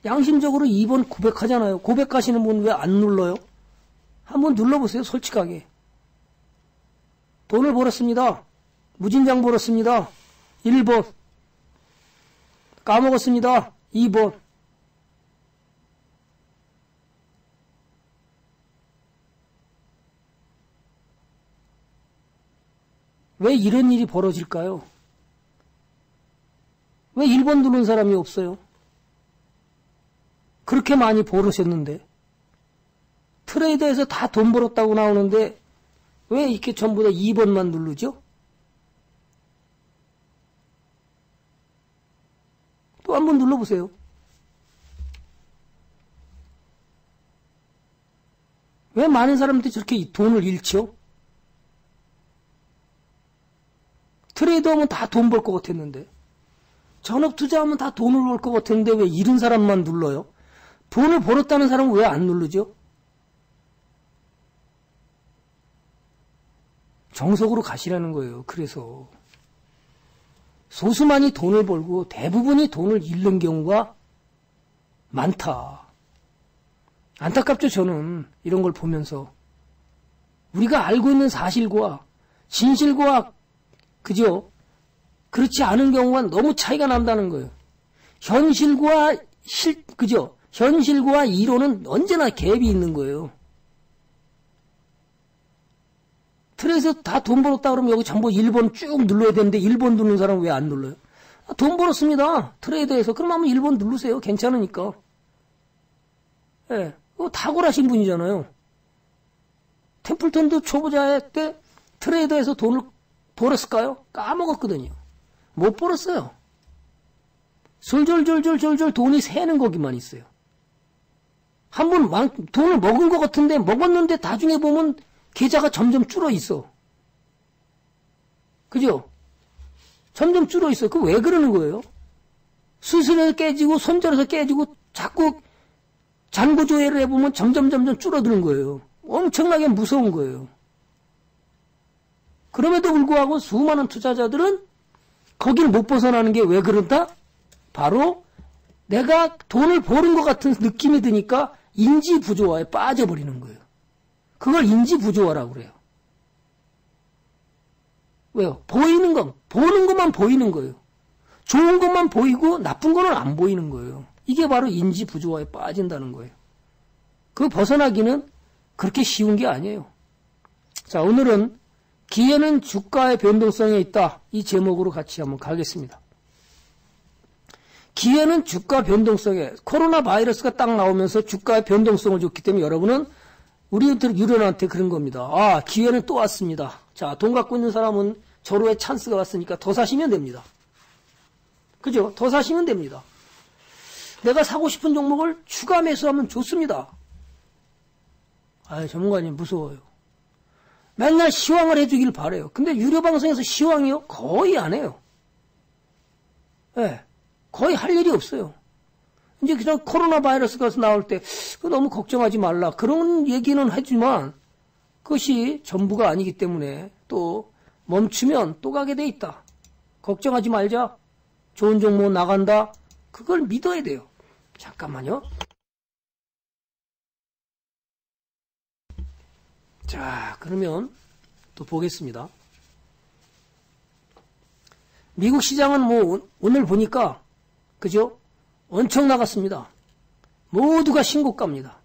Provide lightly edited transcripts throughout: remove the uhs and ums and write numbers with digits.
양심적으로 2번 고백하잖아요. 고백하시는 분 왜 안 눌러요? 한번 눌러보세요. 솔직하게. 돈을 벌었습니다. 무진장 벌었습니다. 1번. 까먹었습니다. 2번. 왜 이런 일이 벌어질까요? 왜 1번 누른 사람이 없어요? 그렇게 많이 벌으셨는데. 트레이더에서 다 돈 벌었다고 나오는데 왜 이렇게 전부 다 2번만 누르죠? 또 한번 눌러보세요. 왜 많은 사람들이 저렇게 돈을 잃죠? 트레이더 하면 다 돈 벌 것 같았는데, 전업 투자하면 다 돈을 벌 것 같았는데 왜 잃은 사람만 눌러요? 돈을 벌었다는 사람은 왜 안 누르죠? 정석으로 가시라는 거예요. 그래서 소수만이 돈을 벌고 대부분이 돈을 잃는 경우가 많다. 안타깝죠. 저는 이런 걸 보면서 우리가 알고 있는 사실과 진실과 그죠? 그렇지 않은 경우가 너무 차이가 난다는 거예요. 현실과 그죠? 현실과 이론은 언제나 갭이 있는 거예요. 트레이서 다 돈 벌었다 그러면 여기 전부 1번 쭉 눌러야 되는데 1번 누르는 사람은 왜 안 눌러요? 돈 벌었습니다. 트레이더에서. 그럼 한번 1번 누르세요. 괜찮으니까. 예. 탁월하신 분이잖아요. 템플턴도 초보자 때 트레이더에서 돈을 벌었을까요? 까먹었거든요. 못 벌었어요. 솔졸졸졸졸졸 돈이 새는 거기만 있어요. 한번 돈을 먹은 것 같은데 먹었는데 나중에 보면 계좌가 점점 줄어 있어. 그죠? 점점 줄어 있어. 그 왜 그러는 거예요? 수술에서 깨지고 손절해서 깨지고 자꾸 잔고 조회를 해보면 점점 줄어드는 거예요. 엄청나게 무서운 거예요. 그럼에도 불구하고 수많은 투자자들은 거길 못 벗어나는 게 왜 그런다? 바로 내가 돈을 버는 것 같은 느낌이 드니까 인지 부조화에 빠져버리는 거예요. 그걸 인지 부조화라고 그래요. 왜요? 보이는 보는 것만 보이는 거예요. 좋은 것만 보이고 나쁜 거는 안 보이는 거예요. 이게 바로 인지 부조화에 빠진다는 거예요. 그 벗어나기는 그렇게 쉬운 게 아니에요. 자, 오늘은 기회는 주가의 변동성에 있다. 이 제목으로 같이 한번 가겠습니다. 기회는 주가 변동성에, 코로나 바이러스가 딱 나오면서 주가의 변동성을 줬기 때문에 여러분은 우리들 유료한테 그런 겁니다. 아, 기회는 또 왔습니다. 자, 돈 갖고 있는 사람은 절호의 찬스가 왔으니까 더 사시면 됩니다. 그죠? 더 사시면 됩니다. 내가 사고 싶은 종목을 추가 매수하면 좋습니다. 아, 전문가님 무서워요. 맨날 시황을 해주길 바래요. 근데 유료 방송에서 시황이요? 거의 안 해요. 네, 거의 할 일이 없어요. 이제 그냥 코로나 바이러스가 나올 때 너무 걱정하지 말라 그런 얘기는 하지만 그것이 전부가 아니기 때문에 또 멈추면 또 가게 돼 있다. 걱정하지 말자. 좋은 종목 나간다. 그걸 믿어야 돼요. 잠깐만요. 자, 그러면 또 보겠습니다. 미국 시장은 뭐 오늘 보니까 그죠? 엄청 나갔습니다. 모두가 신고가입니다.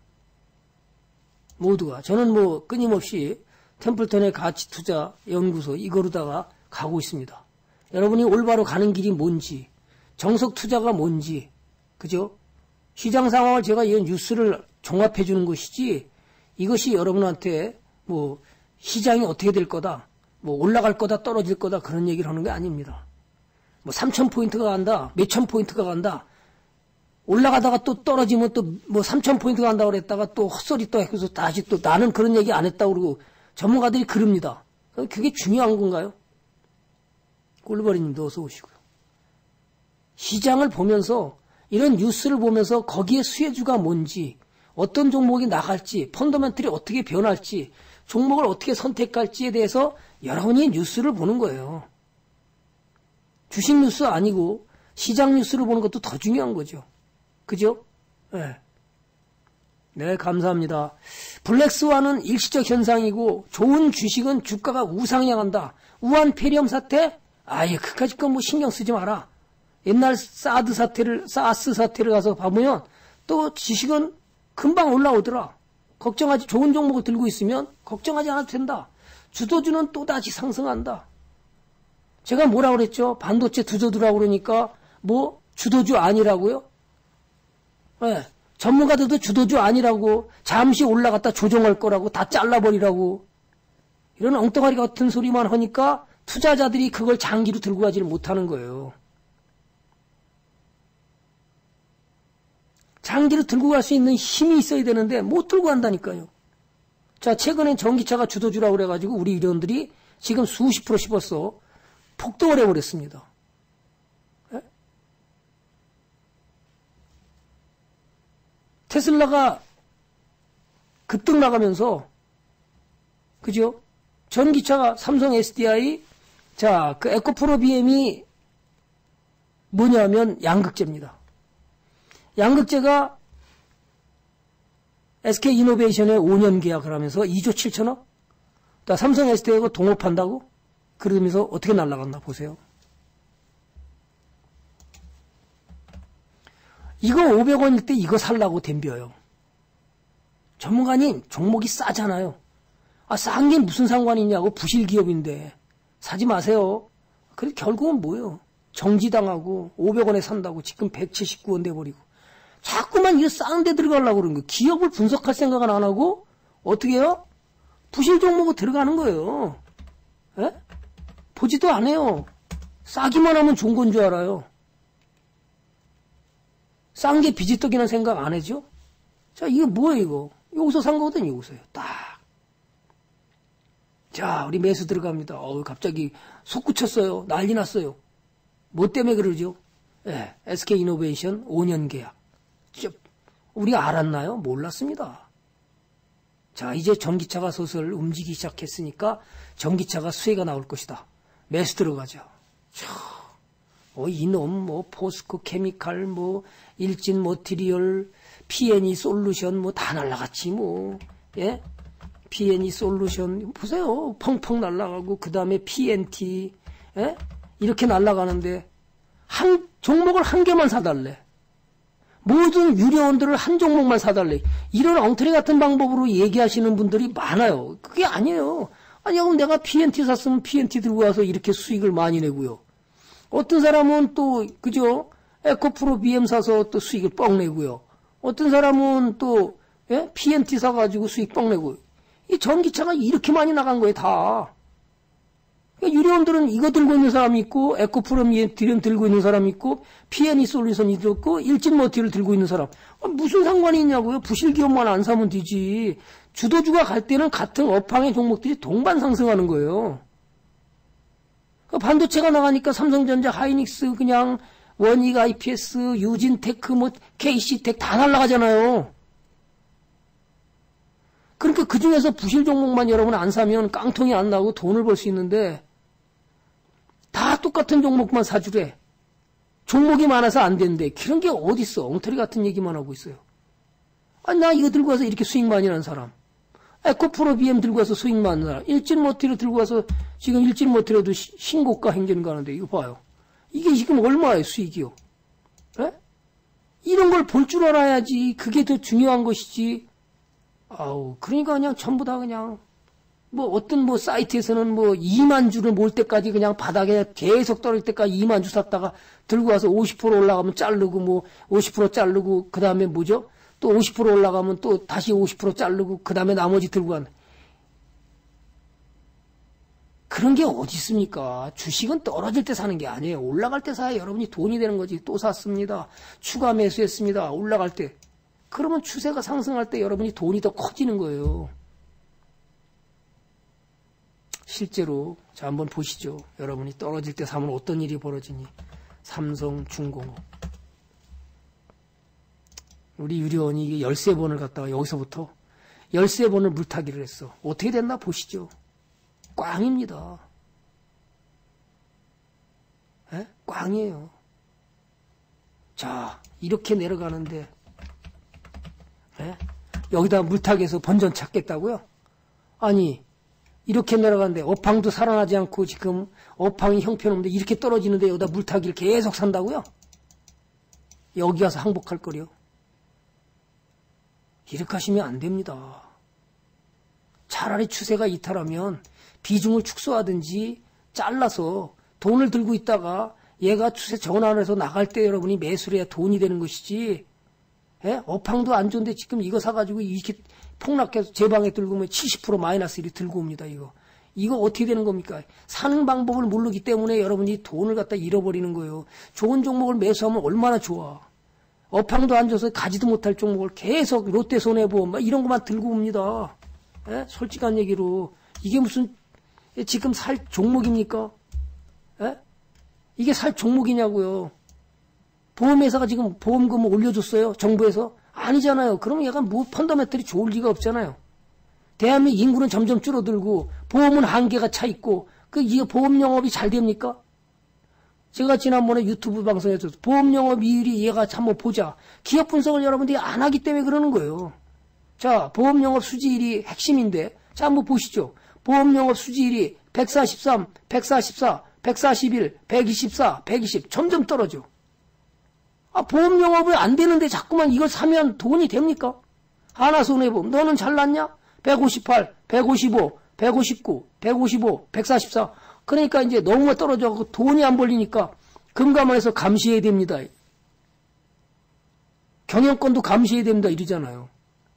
모두가. 저는 뭐 끊임없이 템플턴의 가치투자 연구소 이거로다가 가고 있습니다. 여러분이 올바로 가는 길이 뭔지, 정석 투자가 뭔지, 그죠? 시장 상황을 제가 이 뉴스를 종합해 주는 것이지 이것이 여러분한테 뭐 시장이 어떻게 될 거다, 뭐 올라갈 거다, 떨어질 거다 그런 얘기를 하는 게 아닙니다. 뭐 3,000포인트가 간다, 몇천 포인트가 간다, 올라가다가 또 떨어지면 또 뭐 3,000포인트가 간다고 그랬다가 또 헛소리 또 해서 다시 또 나는 그런 얘기 안 했다고 그러고 전문가들이 그럽니다. 그게 중요한 건가요? 꿀벌이님도 어서 오시고요. 시장을 보면서 이런 뉴스를 보면서 거기에 수혜주가 뭔지, 어떤 종목이 나갈지, 펀더멘털이 어떻게 변할지, 종목을 어떻게 선택할지에 대해서 여러분이 뉴스를 보는 거예요. 주식 뉴스 아니고 시장 뉴스를 보는 것도 더 중요한 거죠. 그죠? 네. 네, 감사합니다. 블랙스완은 일시적 현상이고 좋은 주식은 주가가 우상향한다. 우한 폐렴 사태? 아예 그까짓 건 뭐 신경 쓰지 마라. 옛날 사스 사태를 가서 봐보면 또 주식은 금방 올라오더라. 걱정하지, 좋은 종목을 들고 있으면 걱정하지 않아도 된다. 주도주는 또다시 상승한다. 제가 뭐라 그랬죠? 반도체 주도주라고 그러니까 뭐 주도주 아니라고요? 네. 전문가들도 주도주 아니라고, 잠시 올라갔다 조정할 거라고, 다 잘라버리라고, 이런 엉뚱아리 같은 소리만 하니까 투자자들이 그걸 장기로 들고 가지를 못하는 거예요. 장기로 들고 갈 수 있는 힘이 있어야 되는데 못 들고 간다니까요. 자, 최근엔 전기차가 주도주라고 그래가지고 우리 일원들이 지금 수십 프로 씹었어. 폭등을 해버렸습니다. 에? 테슬라가 급등 나가면서, 그죠? 전기차가 삼성 SDI, 자, 그 에코프로 BM이 뭐냐면 양극재입니다. 양극재가 SK이노베이션에 5년 계약을 하면서 2조 7천억? 삼성 SDI하고 동업한다고? 그러면서 어떻게 날아갔나 보세요. 이거 500원일 때 이거 살라고 덤벼요. 전문가님, 종목이 싸잖아요. 아, 싼 게 무슨 상관이 있냐고, 부실기업인데. 사지 마세요. 그래, 결국은 뭐예요? 정지당하고 500원에 산다고 지금 179원 돼버리고. 자꾸만 이거 싼 데 들어가려고 그러는 거예요. 기업을 분석할 생각은 안 하고, 어떻게 해요? 부실 종목으로 들어가는 거예요. 에? 보지도 안 해요. 싸기만 하면 좋은 건 줄 알아요. 싼 게 비지떡이라는 생각 안 하죠? 자, 이거 뭐예요, 이거? 여기서 산 거거든요, 여기서요. 딱. 자, 우리 매수 들어갑니다. 갑자기 속 굳혔어요. 난리 났어요. 뭐 때문에 그러죠? 예, SK이노베이션 5년 계약. 우리 알았나요? 몰랐습니다. 자, 이제 전기차가 슬슬 움직이기 시작했으니까 전기차가 수혜가 나올 것이다. 매수 들어가죠. 이놈, 포스코 케미칼, 일진 머티리얼, P&E 솔루션, 다 날라갔지, 예? P&E 솔루션, 보세요. 펑펑 날라가고, 그 다음에 PNT, 예? 이렇게 날라가는데, 종목을 한 개만 사달래. 모든 유료원들을 한 종목만 사달래. 이런 엉터리 같은 방법으로 얘기하시는 분들이 많아요. 그게 아니에요. 아니, 그럼 내가 PNT 샀으면 PNT 들고 와서 이렇게 수익을 많이 내고요. 어떤 사람은 또, 그죠? 에코프로 BM 사서 또 수익을 뻥 내고요. 어떤 사람은 또, 예? PNT 사가지고 수익 뻥 내고. 이 전기차가 이렇게 많이 나간 거예요, 다. 그러니까 유료원들은 이거 들고 있는 사람이 있고, 에코프로 BM 들고 있는 사람이 있고, P&E 솔루션이 있고, 일진머티를 들고 있는 사람. 무슨 상관이 있냐고요? 부실기업만 안 사면 되지. 주도주가 갈 때는 같은 업황의 종목들이 동반 상승하는 거예요. 반도체가 나가니까 삼성전자, 하이닉스, 그냥 원익 IPS, 유진테크, KC텍 다 날아가잖아요. 그러니까 그 중에서 부실 종목만 여러분 안 사면 깡통이 안 나고 돈을 벌 수 있는데 다 똑같은 종목만 사주래. 종목이 많아서 안 된대. 그런 게 어딨어. 엉터리 같은 얘기만 하고 있어요. 아니, 나 이거 들고 와서 이렇게 수익 많이 나는 사람. 에코프로 BM 들고 와서 수익 많은 사람. 일진머티를 들고 와서 지금 일진머티라도 신고가 행진 가는데 이거 봐요. 이게 지금 얼마예요, 수익이요? 에? 이런 걸 볼 줄 알아야지. 그게 더 중요한 것이지. 그러니까 그냥 전부 다 그냥 어떤 사이트에서는 2만 주를 몰 때까지 그냥 바닥에 계속 떨어질 때까지 2만 주 샀다가 들고 와서 50% 올라가면 자르고 50% 자르고 그 다음에 뭐죠? 또 50% 올라가면 또 다시 50% 자르고 그 다음에 나머지 들고 간. 그런 게 어디 있습니까? 주식은 떨어질 때 사는 게 아니에요. 올라갈 때 사야 여러분이 돈이 되는 거지. 또 샀습니다. 추가 매수했습니다. 올라갈 때. 그러면 추세가 상승할 때 여러분이 돈이 더 커지는 거예요. 실제로 자 한번 보시죠. 여러분이 떨어질 때 사면 어떤 일이 벌어지니. 삼성중공업. 우리 유료원이 이게 13번을 갖다가 여기서부터 13번을 물타기를 했어. 어떻게 됐나 보시죠. 꽝입니다. 에? 꽝이에요. 자, 이렇게 내려가는데 예? 여기다 물타기해서 번전 찾겠다고요? 아니, 이렇게 내려가는데 업황도 살아나지 않고 지금 업황이 형편없는데 이렇게 떨어지는데 여기다 물타기를 계속 산다고요? 여기 가서 항복할 거려. 이렇게 하시면 안 됩니다. 차라리 추세가 이탈하면 비중을 축소하든지 잘라서 돈을 들고 있다가 얘가 추세 전환해서 나갈 때 여러분이 매수를 해야 돈이 되는 것이지. 예? 업황도 안 좋은데 지금 이거 사가지고 이렇게 폭락해서 제 방에 들고 오면 70% 마이너스 1이 들고 옵니다, 이거. 이거 어떻게 되는 겁니까? 사는 방법을 모르기 때문에 여러분이 돈을 갖다 잃어버리는 거예요. 좋은 종목을 매수하면 얼마나 좋아. 업황도 안 좋아서 가지도 못할 종목을 계속 롯데 손해보험 막 이런 것만 들고 옵니다. 예? 솔직한 얘기로. 이게 무슨 지금 살 종목입니까? 예? 이게 살 종목이냐고요. 보험회사가 지금 보험금 올려줬어요? 정부에서? 아니잖아요. 그럼 얘가 뭐 펀더멘털이 좋을 리가 없잖아요. 대한민국 인구는 점점 줄어들고 보험은 한계가 차 있고 이게 보험 영업이 잘 됩니까? 제가 지난번에 유튜브 방송에서 보험 영업 이율이 얘가 한번 보자. 기업 분석을 여러분들이 안 하기 때문에 그러는 거예요. 자, 보험 영업 수지율이 핵심인데 자, 한번 보시죠. 보험 영업 수지율이 143, 144, 141, 124, 120 점점 떨어져. 아, 보험 영업이 안 되는데 자꾸만 이걸 사면 돈이 됩니까? 하나손해보험 너는 잘났냐? 158, 155, 159, 155, 144 그러니까 이제 너무 떨어져서 돈이 안 벌리니까 금감원에서 감시해야 됩니다. 경영권도 감시해야 됩니다. 이러잖아요.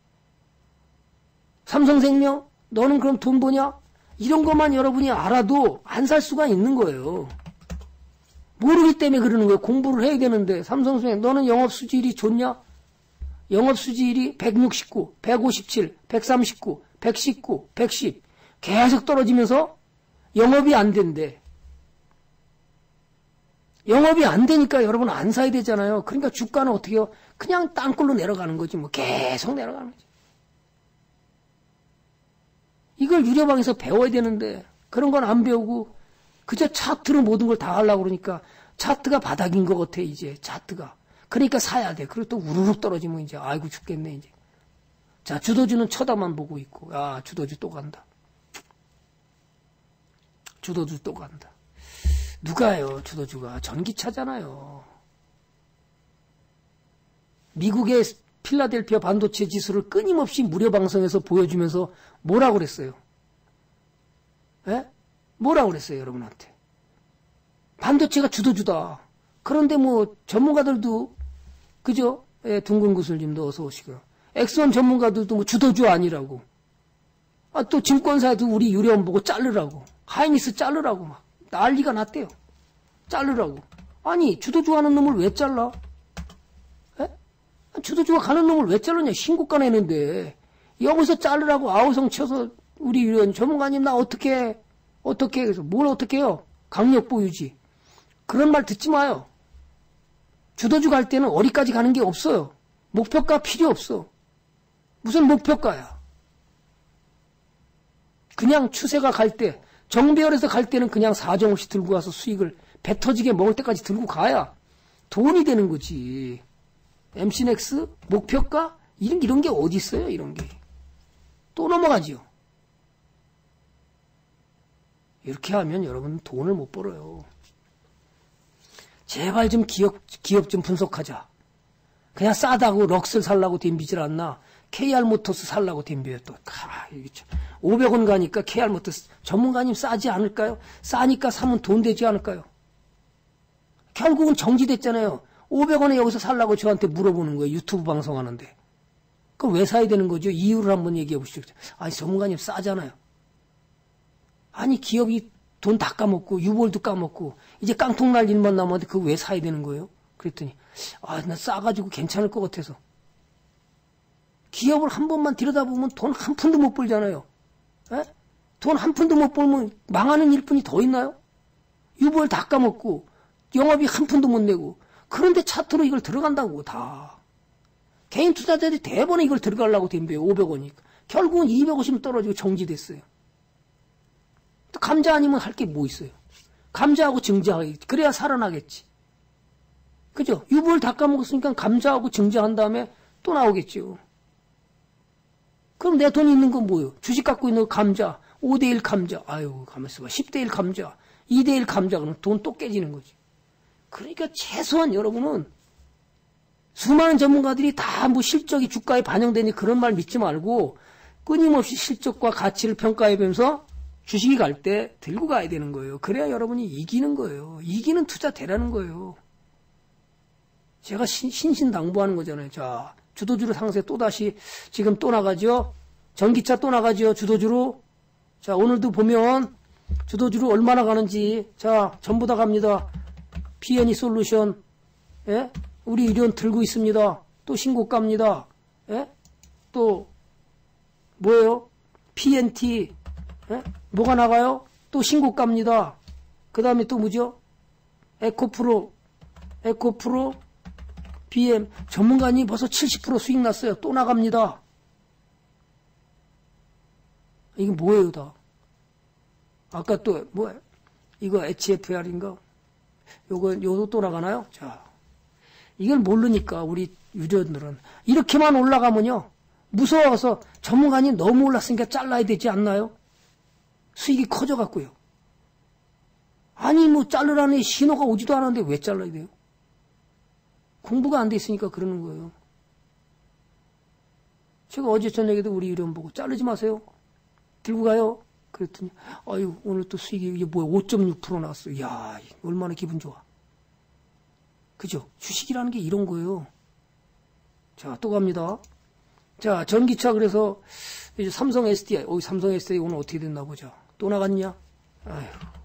삼성생명 너는 그럼 돈 버냐? 이런 것만 여러분이 알아도 안 살 수가 있는 거예요. 모르기 때문에 그러는 거예요. 공부를 해야 되는데 삼성생명 너는 영업수지율이 좋냐? 영업수지율이 169, 157, 139, 119, 110 계속 떨어지면서 영업이 안 된대. 영업이 안 되니까 여러분 안 사야 되잖아요. 그러니까 주가는 어떻게 해요? 그냥 땅굴로 내려가는 거지 뭐 계속 내려가는 거지. 이걸 유료방에서 배워야 되는데 그런 건 안 배우고 그저 차트로 모든 걸 다 하려고 그러니까 차트가 바닥인 것 같아 이제 차트가. 그러니까 사야 돼. 그리고 또 우르르 떨어지면 이제 아이고 죽겠네 이제. 자, 주도주는 쳐다만 보고 있고 아 주도주 또 간다. 주도주 또 간다. 누가요 주도주가? 전기차잖아요. 미국의 필라델피아 반도체 지수를 끊임없이 무료 방송에서 보여주면서 뭐라고 그랬어요? 예? 뭐라고 그랬어요 여러분한테? 반도체가 주도주다. 그런데 뭐 전문가들도 그죠? 예, 둥근 구슬님도 어서 오시고요. 엑스원 전문가들도 뭐 주도주 아니라고. 아, 또 증권사에도 우리 유료원 보고 자르라고. 하이닉스 자르라고 막 난리가 났대요. 자르라고. 아니 주도주 하는 놈을 왜 잘라? 에? 주도주가 가는 놈을 왜 자르냐? 신고가 내는데 여기서 자르라고 아우성 쳐서 우리 유료원 전문가님 나 어떻게 해서 뭘 어떻게 해요? 강력보 유지. 그런 말 듣지 마요. 주도주 갈 때는 어디까지 가는 게 없어요. 목표가 필요 없어. 무슨 목표가야. 그냥 추세가 갈 때 정배열에서 갈 때는 그냥 사정없이 들고 와서 수익을 배 터지게 먹을 때까지 들고 가야 돈이 되는 거지. MC넥스 목표가 이런 게 어디 있어요 이런 게. 또 넘어가지요. 이렇게 하면 여러분 돈을 못 벌어요. 제발 좀 기업 좀 분석하자. 그냥 싸다고 럭스를 살라고 덤비질 않나. KR모터스 살라고 덤벼요 또. 500원 가니까 KR모터스 전문가님 싸지 않을까요? 싸니까 사면 돈 되지 않을까요? 결국은 정지됐잖아요. 500원에 여기서 살라고 저한테 물어보는 거예요. 유튜브 방송하는데. 그럼 왜 사야 되는 거죠? 이유를 한번 얘기해 보시죠. 아니 전문가님 싸잖아요. 아니 기업이 돈 다 까먹고 유볼도 까먹고 이제 깡통 날 일만 남았는데 그거 왜 사야 되는 거예요? 그랬더니 아 나 싸가지고 괜찮을 것 같아서. 기업을 한 번만 들여다보면 돈 한 푼도 못 벌잖아요. 에? 돈 한 푼도 못 벌면 망하는 일뿐이 더 있나요? 유볼 다 까먹고 영업이 한 푼도 못 내고 그런데 차트로 이걸 들어간다고 다. 개인 투자자들이 대번에 이걸 들어가려고 덤벼요. 500원이니까. 결국은 250원 떨어지고 정지됐어요. 또 감자 아니면 할 게 뭐 있어요? 감자하고 증자하겠지. 그래야 살아나겠지. 그죠? 유볼 다 까먹었으니까 감자하고 증자한 다음에 또 나오겠죠. 그럼 내 돈 있는 건 뭐예요? 주식 갖고 있는 거 감자, 5대1 감자, 아유, 가만있어 봐. 10대1 감자, 2대1 감자, 그러면 돈 또 깨지는 거지. 그러니까 최소한 여러분은 수많은 전문가들이 다 뭐 실적이 주가에 반영되니 그런 말 믿지 말고 끊임없이 실적과 가치를 평가해보면서 주식이 갈 때 들고 가야 되는 거예요. 그래야 여러분이 이기는 거예요. 이기는 투자 되라는 거예요. 제가 신신당부하는 거잖아요. 자, 주도주로 상세 또다시 지금 또 나가죠. 전기차 또 나가죠. 주도주로. 자, 오늘도 보면 주도주로 얼마나 가는지. 자, 전부 다 갑니다. P&E 솔루션. 예? 우리 의료원 들고 있습니다. 또 신고가입니다. 예? 또 뭐예요? PNT. 예? 뭐가 나가요? 또 신고가입니다. 그 다음에 또 뭐죠? 에코프로, BM. 전문가님 벌써 70% 수익 났어요. 또 나갑니다. 이게 뭐예요, 다? 아까 또, 뭐야? 이거 HFR인가? 요거 또 나가나요? 자. 이걸 모르니까, 우리 유료들은. 이렇게만 올라가면요. 무서워서 전문가님 너무 올랐으니까 잘라야 되지 않나요? 수익이 커져갖고요. 아니, 뭐, 자르라는 신호가 오지도 않았는데 왜 잘라야 돼요? 공부가 안 돼 있으니까 그러는 거예요. 제가 어제 저녁에도 우리 유료원 보고 자르지 마세요. 들고 가요. 그랬더니, 아유, 오늘 또 수익이 이게 뭐야, 5.6% 나왔어. 이야, 얼마나 기분 좋아. 그죠? 주식이라는 게 이런 거예요. 자, 또 갑니다. 자, 전기차 그래서 이제 삼성 SDI. 삼성 SDI 오늘 어떻게 됐나 보자. 또 나갔냐? 아휴.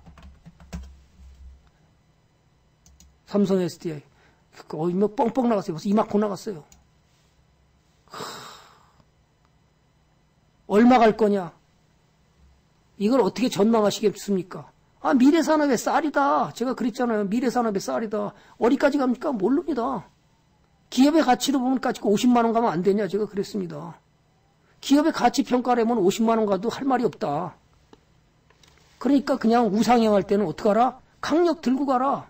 삼성 SDI. 뭐 뻥뻥 나갔어요. 벌써 이만큼 나갔어요. 얼마 갈 거냐? 이걸 어떻게 전망하시겠습니까? 아, 미래산업의 쌀이다. 제가 그랬잖아요. 미래산업의 쌀이다. 어디까지 갑니까? 모릅니다. 기업의 가치로 보면 까지 50만 원 가면 안 되냐? 제가 그랬습니다. 기업의 가치 평가를 하면 50만 원 가도 할 말이 없다. 그러니까 그냥 우상향 할 때는 어떡하라? 강력 들고 가라.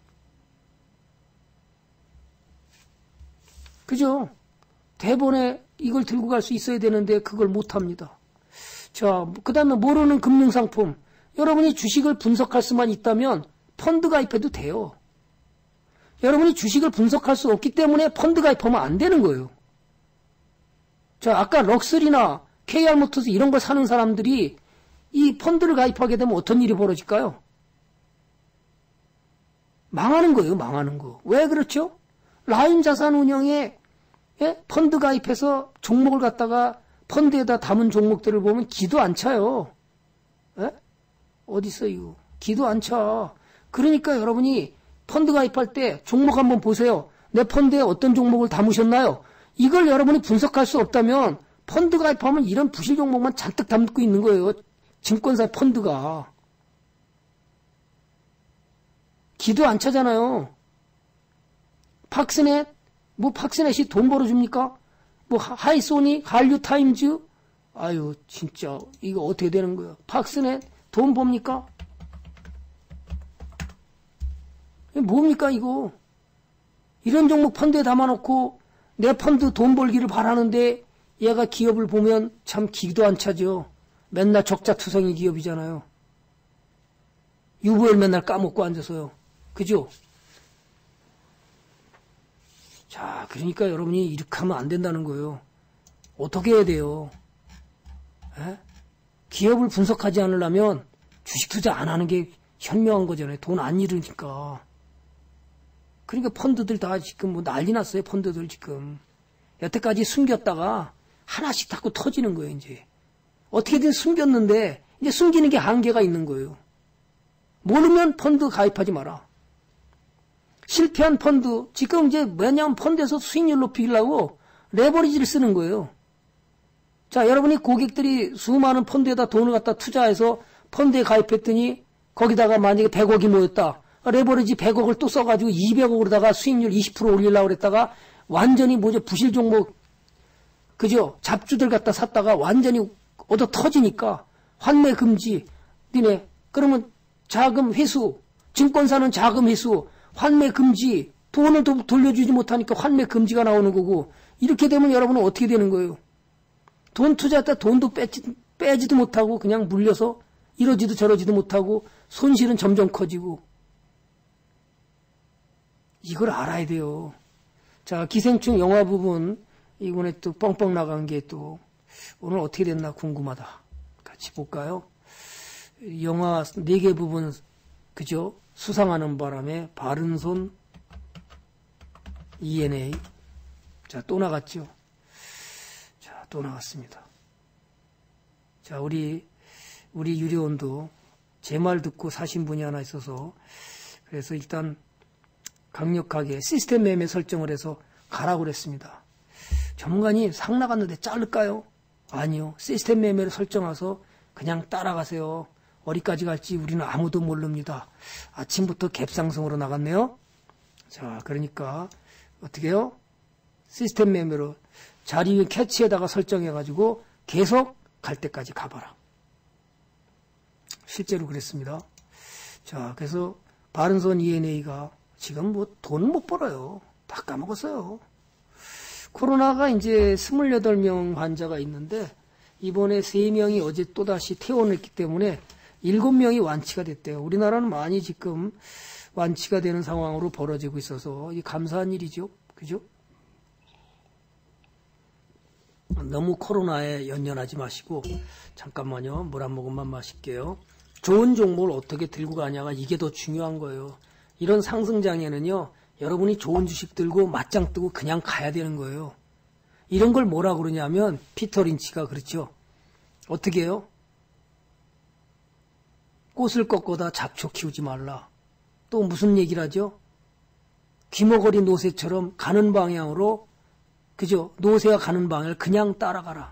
그죠? 대본에 이걸 들고 갈 수 있어야 되는데 그걸 못합니다. 자, 그 다음에 모르는 금융상품. 여러분이 주식을 분석할 수만 있다면 펀드 가입해도 돼요. 여러분이 주식을 분석할 수 없기 때문에 펀드 가입하면 안 되는 거예요. 자, 아까 럭스리나 KR모터스 이런 걸 사는 사람들이 이 펀드를 가입하게 되면 어떤 일이 벌어질까요? 망하는 거예요, 망하는 거. 왜 그렇죠? 라인 자산운용에 펀드 가입해서 종목을 갖다가 펀드에다 담은 종목들을 보면 기도 안 차요. 어딨어 이거. 기도 안 차. 그러니까 여러분이 펀드 가입할 때 종목 한번 보세요. 내 펀드에 어떤 종목을 담으셨나요? 이걸 여러분이 분석할 수 없다면 펀드 가입하면 이런 부실 종목만 잔뜩 담고 있는 거예요. 증권사 펀드가. 기도 안 차잖아요. 팍스넷? 뭐 팍스넷이 돈 벌어줍니까? 뭐 하이소니? 한류타임즈? 아유 진짜 이거 어떻게 되는 거야. 팍스넷? 돈 봅니까? 뭡니까 이거. 이런 종목 펀드에 담아놓고 내 펀드 돈 벌기를 바라는데 얘가 기업을 보면 참 기도 안 차죠. 맨날 적자투성이 기업이잖아요. 유보율 맨날 까먹고 앉아서요. 그죠? 자, 그러니까 여러분이 이렇게 하면 안 된다는 거예요. 어떻게 해야 돼요? 기업을 분석하지 않으려면 주식 투자 안 하는 게 현명한 거잖아요. 돈 안 잃으니까. 그러니까 펀드들 다 지금 뭐 난리 났어요. 펀드들 지금. 여태까지 숨겼다가 하나씩 자꾸 터지는 거예요. 이제. 어떻게든 숨겼는데 이제 숨기는 게 한계가 있는 거예요. 모르면 펀드 가입하지 마라. 실패한 펀드, 지금 이제 왜냐면 펀드에서 수익률 높이려고 레버리지를 쓰는 거예요. 자, 여러분이 고객들이 수많은 펀드에다 돈을 갖다 투자해서 펀드에 가입했더니 거기다가 만약에 100억이 모였다. 레버리지 100억을 또 써가지고 200억으로다가 수익률 20% 올리려고 그랬다가 완전히 뭐죠? 부실 종목, 그죠? 잡주들 갖다 샀다가 완전히 얻어 터지니까 환매 금지. 니네, 그러면 자금 회수, 증권사는 자금 회수, 환매 금지, 돈을 돌려주지 못하니까 환매 금지가 나오는 거고, 이렇게 되면 여러분은 어떻게 되는 거예요? 돈 투자했다 돈도 빼지도 못하고 그냥 물려서 이러지도 저러지도 못하고 손실은 점점 커지고 이걸 알아야 돼요. 자, 기생충 영화 부분 이번에 또 뻥뻥 나간 게 또 오늘 어떻게 됐나 궁금하다. 같이 볼까요? 영화 4개 부분 그죠? 수상하는 바람에 바른손 ENA. 자, 또 나갔죠. 자, 또 나갔습니다. 자, 우리 유리원도 제 말 듣고 사신 분이 하나 있어서 그래서 일단 강력하게 시스템 매매 설정을 해서 가라고 그랬습니다. 전문가님 상 나갔는데 자를까요? 아니요. 시스템 매매를 설정해서 그냥 따라가세요. 어디까지 갈지 우리는 아무도 모릅니다. 아침부터 갭상승으로 나갔네요. 자, 그러니까 어떻게 해요? 시스템 매매로 자리 캐치에다가 설정해가지고 계속 갈 때까지 가봐라. 실제로 그랬습니다. 자, 그래서 바른손 ENA가 지금 뭐 돈 못 벌어요. 다 까먹었어요. 코로나가 이제 28명 환자가 있는데 이번에 3명이 어제 또다시 퇴원했기 때문에 7명이 완치가 됐대요. 우리나라는 많이 지금 완치가 되는 상황으로 벌어지고 있어서 이 감사한 일이죠. 그죠? 너무 코로나에 연연하지 마시고 잠깐만요. 물 한 모금만 마실게요. 좋은 종목을 어떻게 들고 가냐가 이게 더 중요한 거예요. 이런 상승장에는요. 여러분이 좋은 주식 들고 맞짱 뜨고 그냥 가야 되는 거예요. 이런 걸 뭐라 그러냐면 피터 린치가 그렇죠. 어떻게 해요? 꽃을 꺾어다 잡초 키우지 말라. 또 무슨 얘기를 하죠? 귀머거리 노새처럼 가는 방향으로 그죠? 노새가 가는 방향을 그냥 따라가라.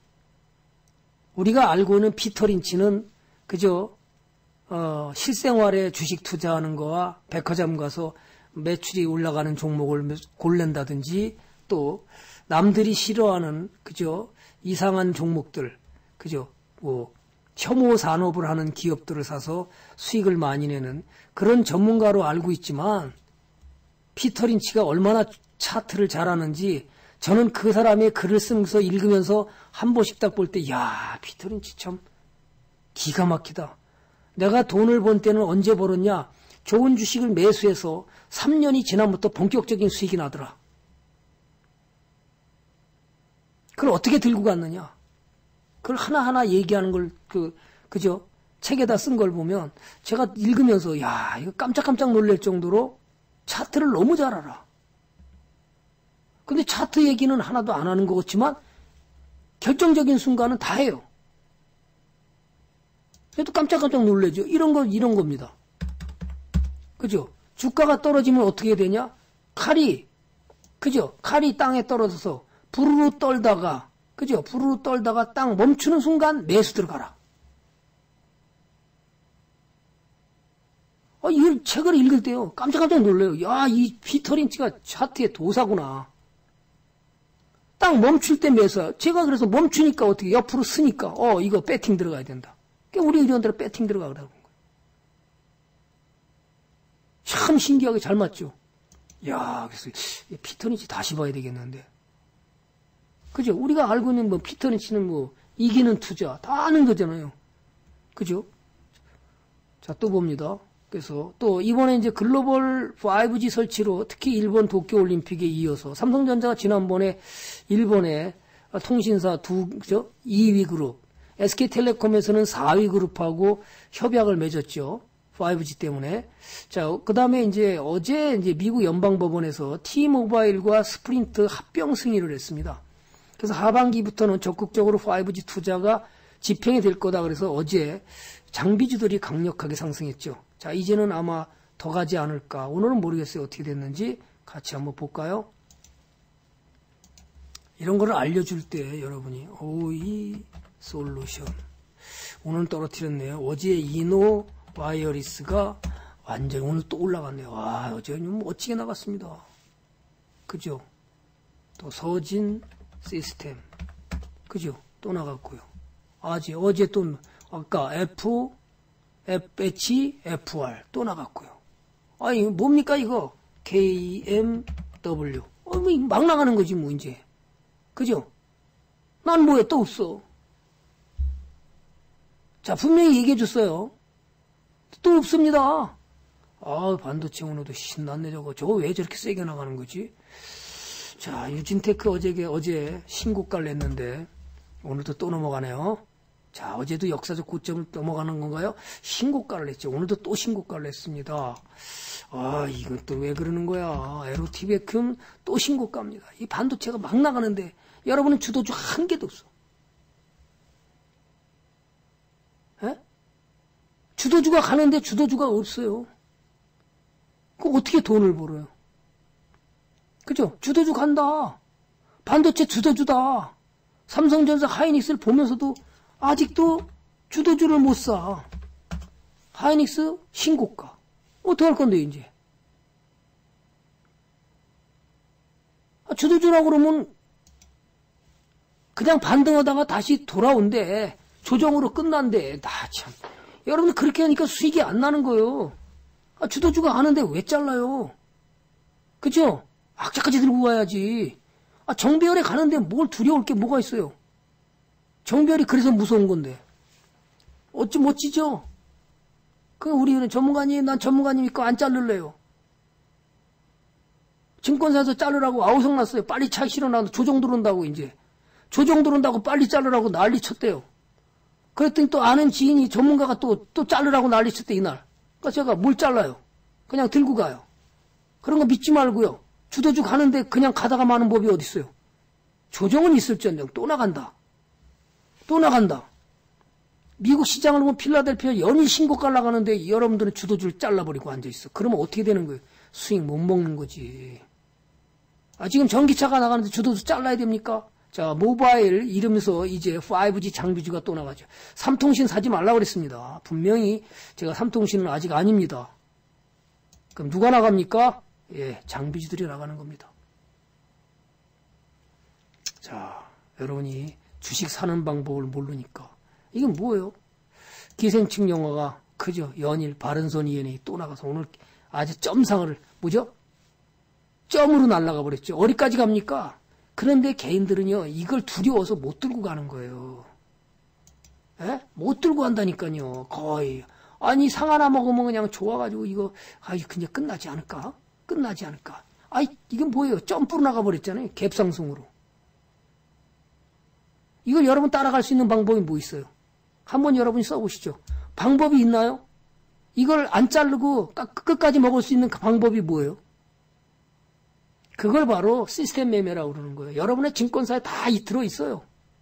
우리가 알고 있는 피터 린치는 그죠? 실생활에 주식 투자하는 거와 백화점 가서 매출이 올라가는 종목을 고른다든지 또 남들이 싫어하는 그죠? 이상한 종목들 그죠? 뭐 혐오 산업을 하는 기업들을 사서 수익을 많이 내는 그런 전문가로 알고 있지만 피터 린치가 얼마나 차트를 잘하는지 저는 그 사람의 글을 쓰면서 읽으면서 한 번씩 딱 볼 때 야 피터 린치 참 기가 막히다. 내가 돈을 번 때는 언제 벌었냐? 좋은 주식을 매수해서 3년이 지난부터 본격적인 수익이 나더라. 그걸 어떻게 들고 갔느냐? 그걸 하나하나 얘기하는 걸 그죠? 책에다 쓴 걸 보면 제가 읽으면서 야 이거 깜짝깜짝 놀랄 정도로 차트를 너무 잘 알아. 근데 차트 얘기는 하나도 안 하는 것 같지만 결정적인 순간은 다 해요. 그래도 깜짝깜짝 놀라죠. 이런 겁니다. 그죠? 주가가 떨어지면 어떻게 되냐? 그죠? 칼이 땅에 떨어져서 부르르 떨다가, 그죠? 부르르 떨다가 땅 멈추는 순간 매수 들어가라. 이 책을 읽을 때요. 깜짝깜짝 놀라요. 야, 이 피터 린치가 차트의 도사구나. 딱 멈출 때 매수야. 제가 그래서 멈추니까 어떻게 옆으로 쓰니까 이거 배팅 들어가야 된다. 그러니까 우리 의료원들은 배팅 들어가라고. 참 신기하게 잘 맞죠. 야, 그래서 피터 린치 다시 봐야 되겠는데. 그죠? 우리가 알고 있는 뭐 피터 린치는 뭐 이기는 투자 다 아는 거잖아요. 그죠? 자, 또 봅니다. 그래서 또 이번에 이제 글로벌 5G 설치로 특히 일본 도쿄올림픽에 이어서 삼성전자가 지난번에 일본의 통신사 2위 그룹, SK텔레콤에서는 4위 그룹하고 협약을 맺었죠. 5G 때문에. 자, 그 다음에 이제 어제 이제 미국 연방법원에서 T-모바일과 스프린트 합병 승인을 했습니다. 그래서 하반기부터는 적극적으로 5G 투자가 집행이 될 거다. 그래서 어제 장비주들이 강력하게 상승했죠. 자, 이제는 아마 더 가지 않을까. 오늘은 모르겠어요. 어떻게 됐는지 같이 한번 볼까요? 이런 거를 알려줄 때 여러분이 오이 솔루션 오늘 떨어뜨렸네요. 어제 이노 와이어리스가 완전히 오늘 또 올라갔네요. 와, 어제 멋지게 나갔습니다. 그죠? 또 서진 시스템 그죠? 또 나갔고요. 어제 또 아까 FH, FR 또 나갔고요. 아니 뭡니까 이거? KMW 막 나가는 거지 뭐 이제. 그죠? 난 뭐야, 또 없어. 자, 분명히 얘기해 줬어요. 또 없습니다. 아, 반도체 오늘도 신났네, 저거. 저거 왜 저렇게 세게 나가는 거지? 자, 유진테크 어제 신고가를 냈는데, 오늘도 또 넘어가네요. 자, 어제도 역사적 고점을 넘어가는 건가요? 신고가를 냈죠. 오늘도 또 신고가를 냈습니다. 아, 이건 또 왜 그러는 거야? 에로티베큐는 또 신고가입니다. 이 반도체가 막 나가는데, 여러분은 주도주 한 개도 없어. 에? 주도주가 가는데 주도주가 없어요. 그 어떻게 돈을 벌어요? 그죠? 주도주 간다. 반도체 주도주다. 삼성전자 하이닉스를 보면서도 아직도 주도주를 못 사. 하이닉스 신고가. 어떡할 건데, 이제? 주도주라고 그러면 그냥 반등하다가 다시 돌아온대. 조정으로 끝난대. 나 참. 여러분 그렇게 하니까 수익이 안 나는 거예요. 주도주가 가는데 왜 잘라요? 그죠? 악자까지 들고 가야지. 정배열에 가는데 뭘 두려울 게 뭐가 있어요? 정배열이 그래서 무서운 건데. 어찌 멋지죠? 우리는 전문가님, 난 전문가님이니까 안 자를래요. 증권사에서 자르라고 아우성 났어요. 빨리 차 실어놔도 조정 들어온다고 이제. 조정 들어온다고 빨리 자르라고 난리 쳤대요. 그랬더니 또 아는 지인이 전문가가 또 자르라고 난리 쳤대, 이날. 그러니까 제가 뭘 잘라요? 그냥 들고 가요. 그런 거 믿지 말고요. 주도주 가는데 그냥 가다가 마는 법이 어딨어요? 조정은 있을지언정 또 나간다. 또 나간다. 미국 시장을 보면 필라델피아 연일 신고가 나가는데 여러분들은 주도주를 잘라버리고 앉아있어. 그러면 어떻게 되는 거예요? 수익 못 먹는 거지. 지금 전기차가 나가는데 주도주 잘라야 됩니까? 자, 모바일 이러면서 이제 5G 장비주가 또 나가죠. 삼통신 사지 말라고 그랬습니다. 분명히 제가 삼통신은 아직 아닙니다. 그럼 누가 나갑니까? 예, 장비주들이 나가는 겁니다. 자, 여러분이 주식 사는 방법을 모르니까. 이건 뭐예요? 기생충 영화가 그죠? 연일 바른손이연이 또 나가서 오늘 아주 점상을, 뭐죠? 점으로 날아가 버렸죠. 어디까지 갑니까? 그런데 개인들은요, 이걸 두려워서 못 들고 가는 거예요. 에? 못 들고 간다니까요, 거의. 아니, 상 하나 먹으면 그냥 좋아가지고, 이거, 그냥 끝나지 않을까? 끝나지 않을까? 이건 뭐예요? 점프로 나가버렸잖아요, 갭상승으로. 이걸 여러분 따라갈 수 있는 방법이 뭐 있어요? 한번 여러분이 써보시죠. 방법이 있나요? 이걸 안 자르고 끝까지 먹을 수 있는 그 방법이 뭐예요? 그걸 바로 시스템 매매라고 그러는 거예요. 여러분의 증권사에 다 들어있어요.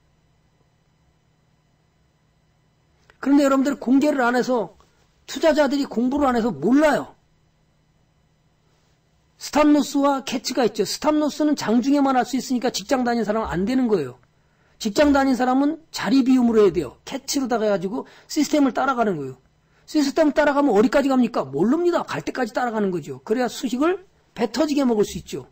그런데 여러분들이 공개를 안 해서 투자자들이 공부를 안 해서 몰라요. 스탑로스와 캐치가 있죠. 스탑로스는 장중에만 할 수 있으니까 직장 다니는 사람은 안 되는 거예요. 직장 다니는 사람은 자리 비움으로 해야 돼요. 캐치로다가 해가지고 시스템을 따라가는 거예요. 시스템 따라가면 어디까지 갑니까? 모릅니다. 갈 때까지 따라가는 거죠. 그래야 수익을 배 터지게 먹을 수 있죠.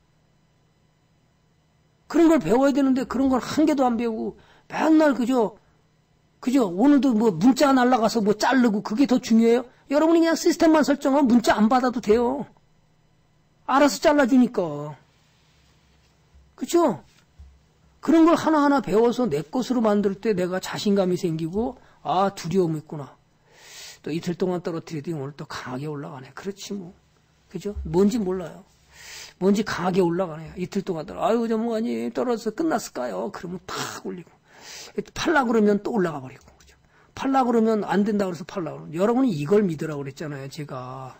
그런 걸 배워야 되는데 그런 걸 한 개도 안 배우고 맨날 그죠? 오늘도 뭐 문자 날라가서 뭐 자르고 그게 더 중요해요? 여러분이 그냥 시스템만 설정하면 문자 안 받아도 돼요. 알아서 잘라주니까. 그죠? 그런 걸 하나하나 배워서 내 것으로 만들 때 내가 자신감이 생기고 두려움이 있구나. 또 이틀 동안 떨어뜨리더니 오늘 또 강하게 올라가네. 그렇지 뭐. 그죠? 뭔지 몰라요. 뭔지 강하게 올라가네요. 이틀 동안 전문가님 떨어져서 끝났을까요? 그러면 탁 올리고. 팔라 그러면 또 올라가 버리고. 그죠? 팔라 그러면 안 된다 그래서 팔라 그러면. 여러분이 이걸 믿으라고 그랬잖아요. 제가.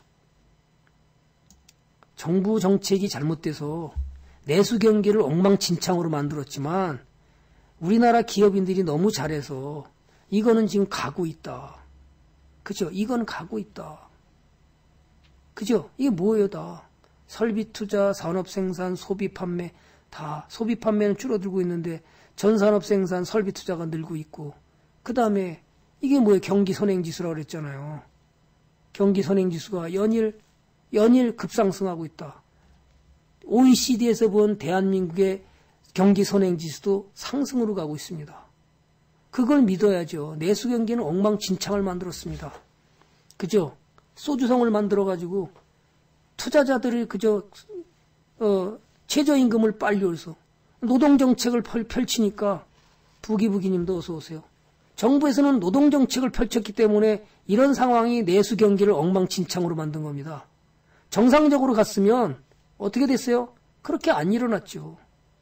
정부 정책이 잘못돼서 내수 경기를 엉망진창으로 만들었지만 우리나라 기업인들이 너무 잘해서 이거는 지금 가고 있다. 그죠? 이건 가고 있다. 그죠? 이게 뭐예요, 다? 설비 투자, 산업 생산, 소비 판매 다 소비 판매는 줄어들고 있는데 전산업 생산, 설비 투자가 늘고 있고 그 다음에 이게 뭐예요? 경기 선행지수라고 그랬잖아요. 경기 선행지수가 연일 급상승하고 있다. OECD에서 본 대한민국의 경기 선행지수도 상승으로 가고 있습니다. 그걸 믿어야죠. 내수 경기는 엉망진창을 만들었습니다. 그죠? 소주성을 만들어가지고 투자자들이 최저임금을 빨리 올려서 노동정책을 펼치니까 부기부기님도 어서 오세요. 정부에서는 노동정책을 펼쳤기 때문에 이런 상황이 내수 경기를 엉망진창으로 만든 겁니다. 정상적으로 갔으면 어떻게 됐어요? 그렇게 안 일어났죠.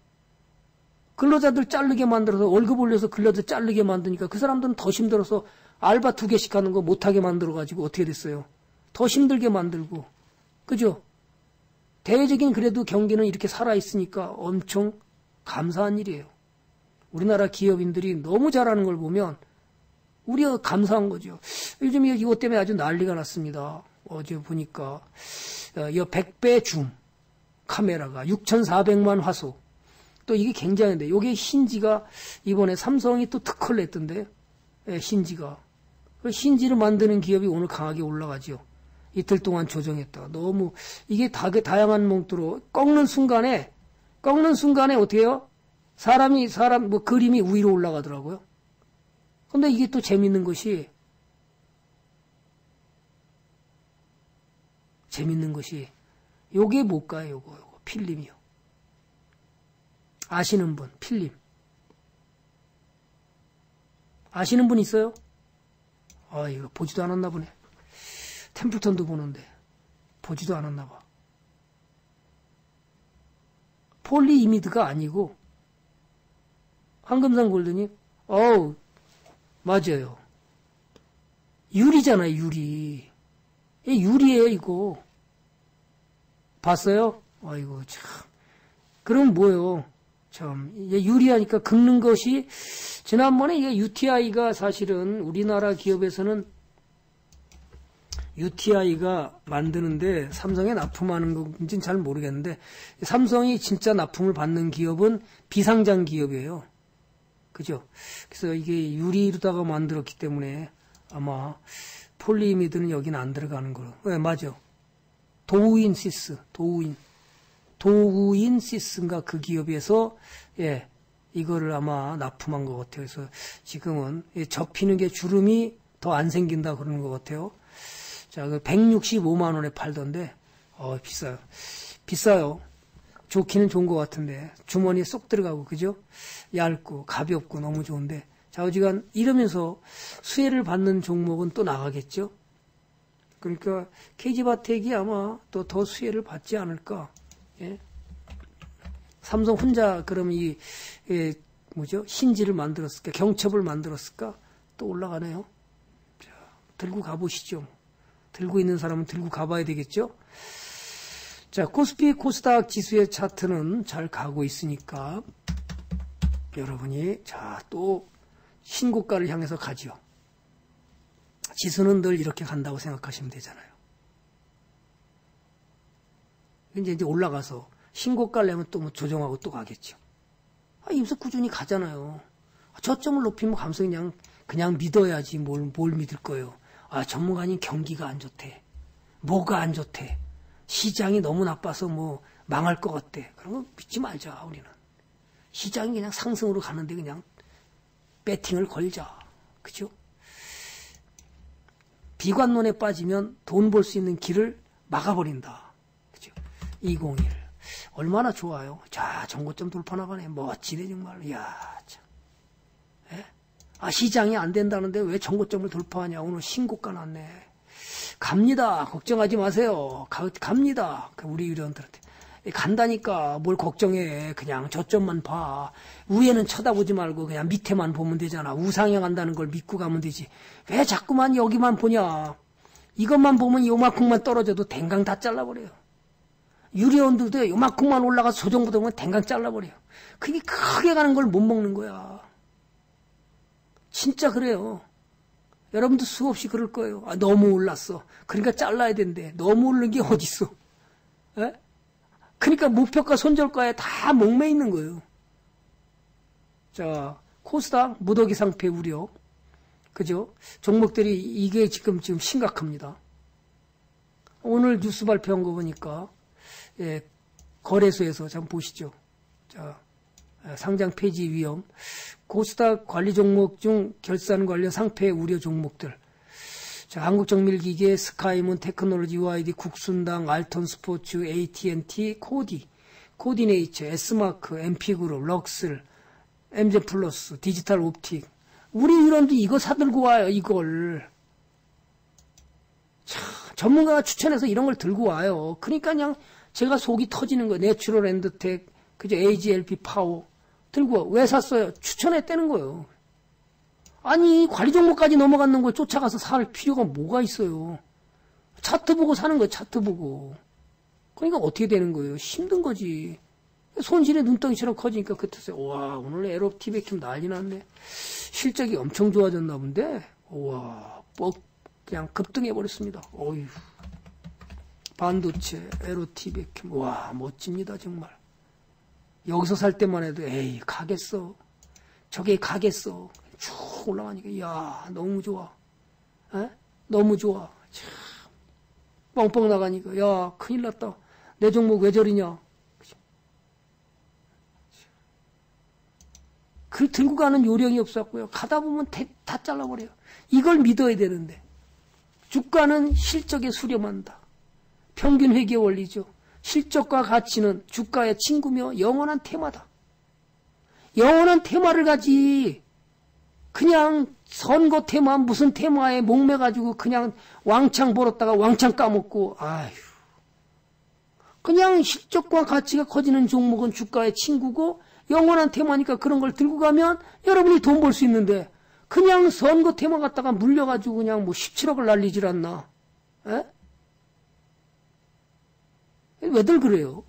근로자들 자르게 만들어서 월급 올려서 근로자 자르게 만드니까 그 사람들은 더 힘들어서 알바 2개씩 하는 거 못하게 만들어가지고 어떻게 됐어요? 더 힘들게 만들고. 그죠? 대외적인 그래도 경기는 이렇게 살아있으니까 엄청 감사한 일이에요. 우리나라 기업인들이 너무 잘하는 걸 보면 우리가 감사한 거죠. 요즘 이것 때문에 아주 난리가 났습니다. 어제 보니까 이 100배 줌 카메라가 6,400만 화소. 또 이게 굉장한데 이게 힌지가 이번에 삼성이 또 특허를 냈던데 힌지가. 그 힌지를 만드는 기업이 오늘 강하게 올라가죠. 이틀 동안 조정했다가 너무 이게 다양한 몽투로 꺾는 순간에 어떻게 해요? 사람 그림이 위로 올라가더라고요. 근데 이게 또 재밌는 것이 요게 뭘까요? 요거 필름이요. 아시는 분, 필름. 아시는 분 있어요? 아, 이거 보지도 않았나 보네. 템플턴도 보는데 보지도 않았나 봐. 폴리이미드가 아니고 황금산 골드님, 맞아요. 유리잖아요, 유리. 유리예요, 이거. 봤어요? 아이고, 참. 그럼 뭐예요? 참, 이제 유리하니까 긁는 것이, 지난번에 이게 UTI가 사실은 우리나라 기업에서는 UTI가 만드는데 삼성에 납품하는 건지는 잘 모르겠는데, 삼성이 진짜 납품을 받는 기업은 비상장 기업이에요. 그죠? 그래서 이게 유리로다가 만들었기 때문에 아마 폴리이미드는 여기는 안 들어가는 거로. 네, 맞아. 도우인시스인가 그 기업에서 이거를 아마 납품한 것 같아요. 그래서 지금은 접히는 게 주름이 더 안 생긴다 그러는 것 같아요. 자, 165만 원에 팔던데, 비싸요. 비싸요. 좋기는 좋은 것 같은데, 주머니에 쏙 들어가고, 그죠? 얇고, 가볍고, 너무 좋은데, 자, 어지간 이러면서 수혜를 받는 종목은 또 나가겠죠? 그러니까, KG바텍이 아마 또 더 수혜를 받지 않을까, 예? 삼성 혼자 그럼 힌지를 만들었을까, 경첩을 만들었을까? 또 올라가네요. 자, 들고 가보시죠. 들고 있는 사람은 들고 가봐야 되겠죠? 자, 코스피 코스닥 지수의 차트는 잘 가고 있으니까 여러분이 또 신고가를 향해서 가죠. 지수는 늘 이렇게 간다고 생각하시면 되잖아요. 이제 올라가서 신고가를 내면 또 조정하고 또 가겠죠. 여기서 꾸준히 가잖아요. 저점을 높이면 감성이 그냥 믿어야지 뭘 믿을 거예요. 전문가님 경기가 안 좋대. 뭐가 안 좋대. 시장이 너무 나빠서 망할 것 같대. 그런 거 믿지 말자, 우리는. 시장이 그냥 상승으로 가는데 그냥 배팅을 걸자. 그죠? 비관론에 빠지면 돈 벌 수 있는 길을 막아버린다. 그죠? 201. 얼마나 좋아요. 자, 정고점 돌파 나가네. 멋지네, 정말. 이야, 참. 시장이 안 된다는데 왜 정고점을 돌파하냐. 오늘 신고가 났네. 갑니다. 걱정하지 마세요. 갑니다. 우리 유료원들한테. 간다니까 뭘 걱정해. 그냥 저점만 봐. 위에는 쳐다보지 말고 그냥 밑에만 보면 되잖아. 우상향 간다는 걸 믿고 가면 되지. 왜 자꾸만 여기만 보냐. 이것만 보면 요만큼만 떨어져도 댕강 다 잘라버려요. 유료원들도 요만큼만 올라가서 조정보다 보면 댕강 잘라버려요. 그게 크게 가는 걸 못 먹는 거야. 진짜 그래요. 여러분도 수없이 그럴 거예요. 너무 올랐어. 그러니까 잘라야 된대. 너무 오른 게 어딨어. 에? 그러니까 목표가 손절가에 다 목매 있는 거예요. 자, 코스닥 무더기 상패 우려. 그죠? 종목들이 이게 지금 심각합니다. 오늘 뉴스 발표한 거 보니까 거래소에서 잠깐 보시죠. 자, 상장 폐지 위험, 코스닥 관리 종목 중 결산 관련 상패 우려 종목들. 자, 한국정밀기계, 스카이문, 테크놀로지, UID, 국순당, 알턴 스포츠, AT&T, 코디네이처, S마크, MP그룹, 럭슬, MZ 플러스, 디지털 옵틱. 우리 유료원도 이거 사들고 와요, 이걸. 참, 전문가가 추천해서 이런 걸 들고 와요. 그러니까 그냥 제가 속이 터지는 거예요. 내추럴 엔드텍, 그죠? AGLP 파워. 들고 와. 왜 샀어요? 추천했다는 거예요. 아니, 관리 종목까지 넘어가는 걸 쫓아가서 살 필요가 뭐가 있어요? 차트 보고 사는 거예요, 차트 보고. 그러니까 어떻게 되는 거예요? 힘든 거지. 손실의 눈덩이처럼 커지니까 그때서 와, 오늘 에럽티베큐 난리 났네. 실적이 엄청 좋아졌나 본데, 와, 그냥 급등해버렸습니다. 어휴. 반도체, 에로티베큐, 와, 멋집니다, 정말. 여기서 살 때만 해도, 에이, 가겠어. 저게 가겠어. 쭉 올라가니까, 이야, 너무 좋아. 에? 너무 좋아. 참. 뻥뻥 나가니까, 야, 큰일 났다. 내 종목 왜 저리냐. 그 들고 가는 요령이 없었고요. 가다 보면 다 잘라버려요. 이걸 믿어야 되는데. 주가는 실적에 수렴한다. 평균 회계 원리죠. 실적과 가치는 주가의 친구며 영원한 테마다. 영원한 테마를 가지. 그냥 선거 테마 무슨 테마에 목매가지고 그냥 왕창 벌었다가 왕창 까먹고 아휴. 그냥 실적과 가치가 커지는 종목은 주가의 친구고 영원한 테마니까 그런 걸 들고 가면 여러분이 돈 벌 수 있는데 그냥 선거 테마 갖다가 물려가지고 그냥 뭐 17억을 날리질 않나. 에? 왜들 그래요?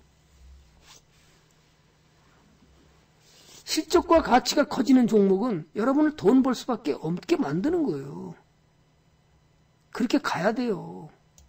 실적과 가치가 커지는 종목은 여러분을 돈 벌 수밖에 없게 만드는 거예요. 그렇게 가야 돼요.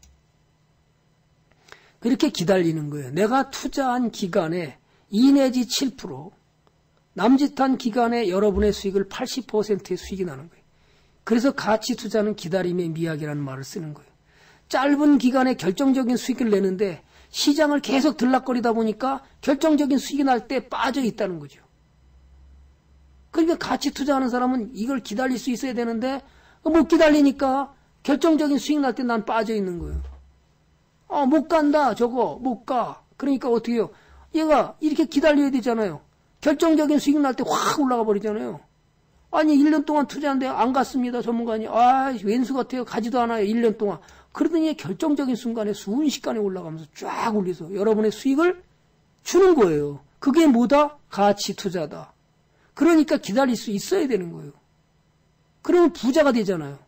그렇게 기다리는 거예요. 내가 투자한 기간에 2 내지 7%, 남짓한 기간에 여러분의 수익을 80%의 수익이 나는 거예요. 그래서 가치 투자는 기다림의 미학이라는 말을 쓰는 거예요. 짧은 기간에 결정적인 수익을 내는데 시장을 계속 들락거리다 보니까 결정적인 수익이 날 때 빠져 있다는 거죠. 그러니까 가치 투자하는 사람은 이걸 기다릴 수 있어야 되는데 못 기다리니까 결정적인 수익 날 때 난 빠져 있는 거예요. 못 간다 저거 못 가. 그러니까 어떻게 해요? 얘가 이렇게 기다려야 되잖아요. 결정적인 수익 날 때 확 올라가 버리잖아요. 아니 1년 동안 투자한데 안 갔습니다. 전문가님. 왼수 같아요. 가지도 않아요. 1년 동안. 그러더니 결정적인 순간에 순식간에 올라가면서 쫙 올려서 여러분의 수익을 주는 거예요. 그게 뭐다? 가치 투자다. 그러니까 기다릴 수 있어야 되는 거예요. 그러면 부자가 되잖아요.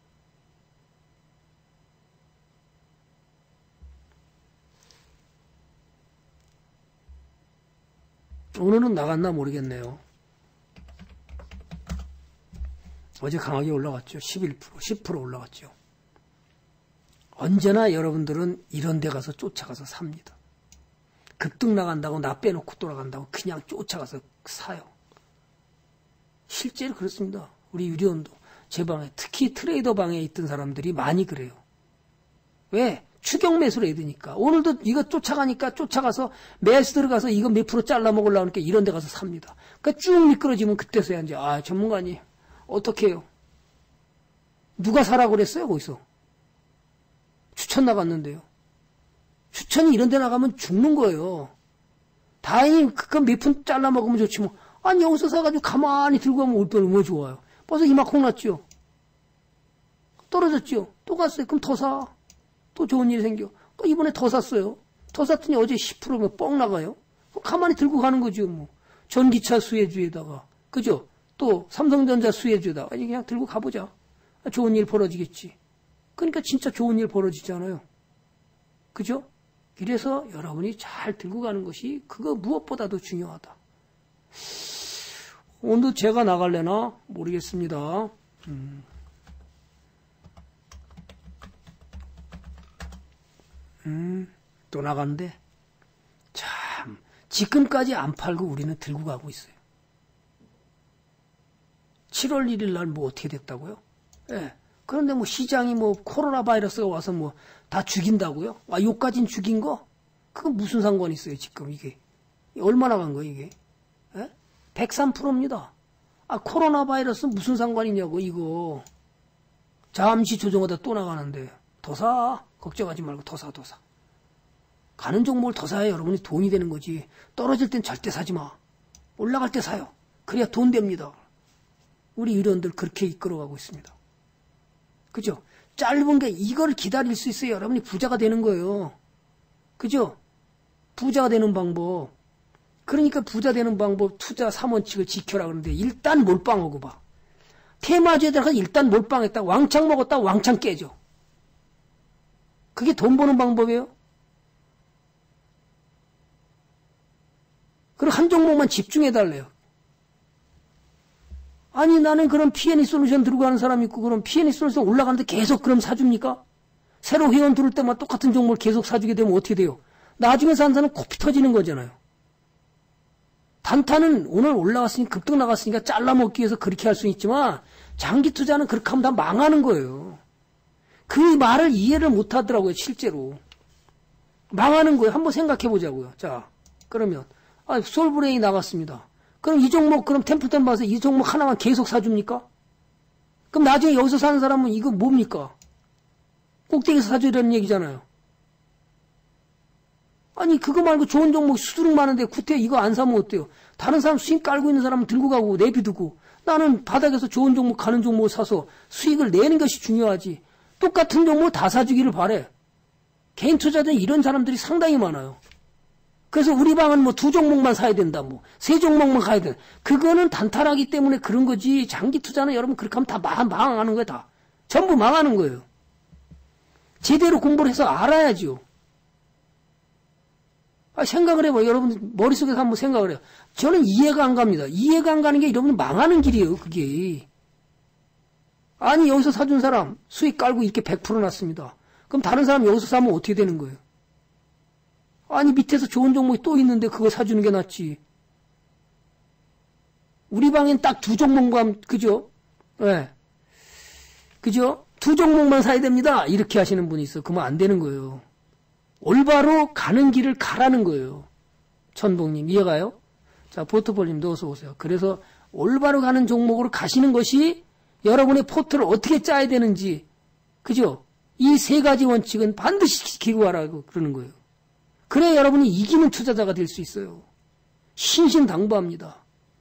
오늘은 나갔나 모르겠네요. 어제 강하게 올라갔죠. 11%, 10% 올라갔죠. 언제나 여러분들은 이런 데 가서 쫓아가서 삽니다. 급등 나간다고 나 빼놓고 돌아간다고 그냥 쫓아가서 사요. 실제로 그렇습니다. 우리 유리원도 제 방에 특히 트레이더 방에 있던 사람들이 많이 그래요. 왜? 추격 매수를 해야 되니까. 오늘도 이거 쫓아가니까 쫓아가서 매수 들어가서 이거 몇 프로 잘라 먹으려고 하니까 이런 데 가서 삽니다. 그러니까 쭉 미끄러지면 그때서야 이제 전문가님 어떻게 해요? 누가 사라고 그랬어요 거기서? 추천 나갔는데요. 추천이 이런 데 나가면 죽는 거예요. 다행히 그건 몇 푼 잘라 먹으면 좋지 뭐. 아니 여기서 사가지고 가만히 들고 가면 올 돈 얼마나 좋아요. 벌써 이만큼 났죠. 떨어졌죠. 또 갔어요. 그럼 더 사. 또 좋은 일이 생겨. 또 이번에 더 샀어요. 더 샀더니 어제 10%면 뻥 나가요. 가만히 들고 가는 거죠. 뭐. 전기차 수혜주에다가. 그죠? 또 삼성전자 수혜주에다가. 아니 그냥 들고 가보자. 좋은 일 벌어지겠지. 그러니까 진짜 좋은 일 벌어지잖아요. 그죠? 이래서 여러분이 잘 들고 가는 것이 그거 무엇보다도 중요하다. 오늘도 제가 나갈래나 모르겠습니다. 또 나간대. 참 지금까지 안 팔고 우리는 들고 가고 있어요. 7월 1일 날 뭐 어떻게 됐다고요? 예. 그런데 뭐 시장이 뭐 코로나 바이러스가 와서 뭐 다 죽인다고요? 요까진 죽인 거? 그거 무슨 상관이 있어요 지금 이게? 얼마나 간 거예요 이게? 예? 103%입니다. 코로나 바이러스 무슨 상관이냐고 이거. 잠시 조정하다 또 나가는데 더 사. 걱정하지 말고 더 사, 더 사. 가는 종목을 더 사야 여러분이 돈이 되는 거지. 떨어질 땐 절대 사지 마. 올라갈 때 사요. 그래야 돈 됩니다. 우리 유료원들 그렇게 이끌어가고 있습니다. 그죠? 짧은 게 이걸 기다릴 수 있어야 여러분이 부자가 되는 거예요. 그죠? 부자가 되는 방법. 그러니까 부자 되는 방법 투자 3원칙을 지켜라 그러는데 일단 몰빵하고 봐. 테마주에 들어가서 일단 몰빵했다. 왕창 먹었다. 왕창 깨져. 그게 돈 버는 방법이에요. 그리고 한 종목만 집중해달래요. 아니 나는 그럼 P&E 솔루션 들고 가는 사람이 있고 그럼 P&E 솔루션 올라가는데 계속 그럼 사줍니까? 새로 회원 들을 때만 똑같은 종목을 계속 사주게 되면 어떻게 돼요? 나중에 산 사람은 코피 터지는 거잖아요. 단타는 오늘 올라갔으니 급등 나갔으니까 잘라먹기 위해서 그렇게 할 수 있지만 장기 투자는 그렇게 하면 다 망하는 거예요. 그 말을 이해를 못 하더라고요. 실제로. 망하는 거예요. 한번 생각해 보자고요. 자 그러면 솔브레인이 나갔습니다. 그럼 이 종목 그럼 템플턴 봐서 이 종목 하나만 계속 사줍니까? 그럼 나중에 여기서 사는 사람은 이거 뭡니까? 꼭대기에서 사주려는 얘기잖아요. 아니 그거 말고 좋은 종목 수두룩 많은데 구태 이거 안 사면 어때요? 다른 사람 수익 깔고 있는 사람은 들고 가고 내비두고 나는 바닥에서 좋은 종목 가는 종목을 사서 수익을 내는 것이 중요하지. 똑같은 종목 다 사주기를 바래. 개인 투자자는 이런 사람들이 상당히 많아요. 그래서 우리 방은 뭐 2종목만 사야 된다, 뭐 3종목만 가야 된다. 그거는 단타라기 때문에 그런 거지. 장기 투자는 여러분 그렇게 하면 다 망하는 거야, 다. 전부 망하는 거예요. 제대로 공부를 해서 알아야죠. 생각을 해봐. 여러분 머릿속에서 한번 생각을 해요. 저는 이해가 안 갑니다. 이해가 안 가는 게 여러분 망하는 길이에요, 그게. 아니 여기서 사준 사람 수익 깔고 이렇게 100% 났습니다. 그럼 다른 사람 여기서 사면 어떻게 되는 거예요? 아니 밑에서 좋은 종목이 또 있는데 그거 사주는 게 낫지. 우리 방엔 딱 2종목만 그죠? 네. 그죠? 2종목만 사야 됩니다. 이렇게 하시는 분이 있어. 그러면 안 되는 거예요. 올바로 가는 길을 가라는 거예요. 천봉님 이해가요? 자 포트폴리님도 어서 오세요. 그래서 올바로 가는 종목으로 가시는 것이 여러분의 포트를 어떻게 짜야 되는지 그죠? 이 3가지 원칙은 반드시 지키고 가라고 그러는 거예요. 그래야 여러분이 이기는 투자자가 될 수 있어요. 신신당부합니다.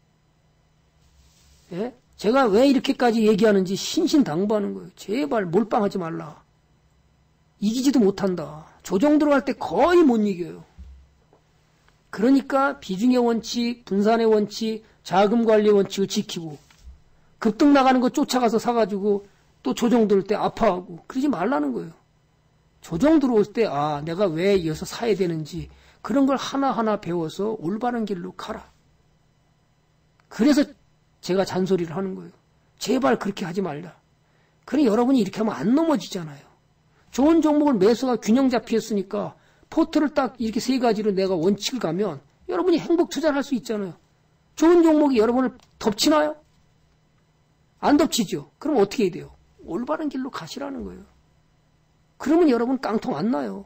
예? 제가 왜 이렇게까지 얘기하는지 신신당부하는 거예요. 제발 몰빵하지 말라. 이기지도 못한다. 조정 들어갈 때 거의 못 이겨요. 그러니까 비중의 원칙, 분산의 원칙, 자금 관리 원칙을 지키고 급등 나가는 거 쫓아가서 사가지고 또 조정 들을 때 아파하고 그러지 말라는 거예요. 조정 들어올 때 내가 왜 이어서 사야 되는지 그런 걸 하나하나 배워서 올바른 길로 가라. 그래서 제가 잔소리를 하는 거예요. 제발 그렇게 하지 말라. 그래 여러분이 이렇게 하면 안 넘어지잖아요. 좋은 종목을 매수가 균형 잡혔으니까 포트를 딱 이렇게 3가지로 내가 원칙을 가면 여러분이 행복 투자를 할 수 있잖아요. 좋은 종목이 여러분을 덮치나요? 안 덮치죠. 그럼 어떻게 해야 돼요? 올바른 길로 가시라는 거예요. 그러면 여러분 깡통 안 나요.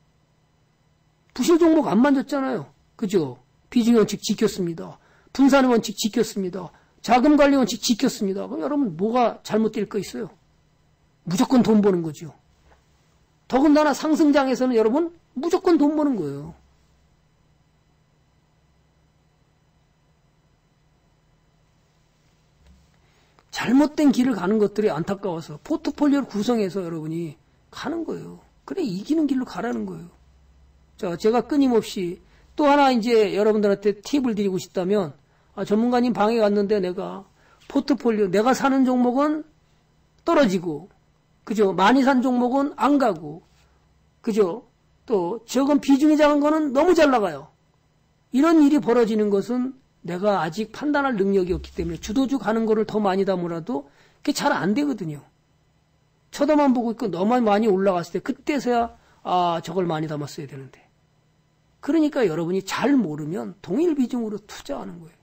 부실 종목 안 만졌잖아요. 그죠? 비중의 원칙 지켰습니다. 분산의 원칙 지켰습니다. 자금 관리 원칙 지켰습니다. 그럼 여러분 뭐가 잘못될 거 있어요? 무조건 돈 버는 거죠. 더군다나 상승장에서는 여러분 무조건 돈 버는 거예요. 잘못된 길을 가는 것들이 안타까워서 포트폴리오를 구성해서 여러분이 가는 거예요. 그래 이기는 길로 가라는 거예요. 자, 제가 끊임없이 또 하나 이제 여러분들한테 팁을 드리고 싶다면 전문가님 방에 갔는데 내가 포트폴리오 내가 사는 종목은 떨어지고 그죠? 많이 산 종목은 안 가고 그죠? 또 적은 비중이 작은 거는 너무 잘 나가요. 이런 일이 벌어지는 것은 내가 아직 판단할 능력이 없기 때문에 주도주 가는 거를 더 많이 담으라도 그게 잘 안 되거든요. 쳐다만 보고 있고 너무 많이 올라갔을 때 그때서야 저걸 많이 담았어야 되는데. 그러니까 여러분이 잘 모르면 동일 비중으로 투자하는 거예요.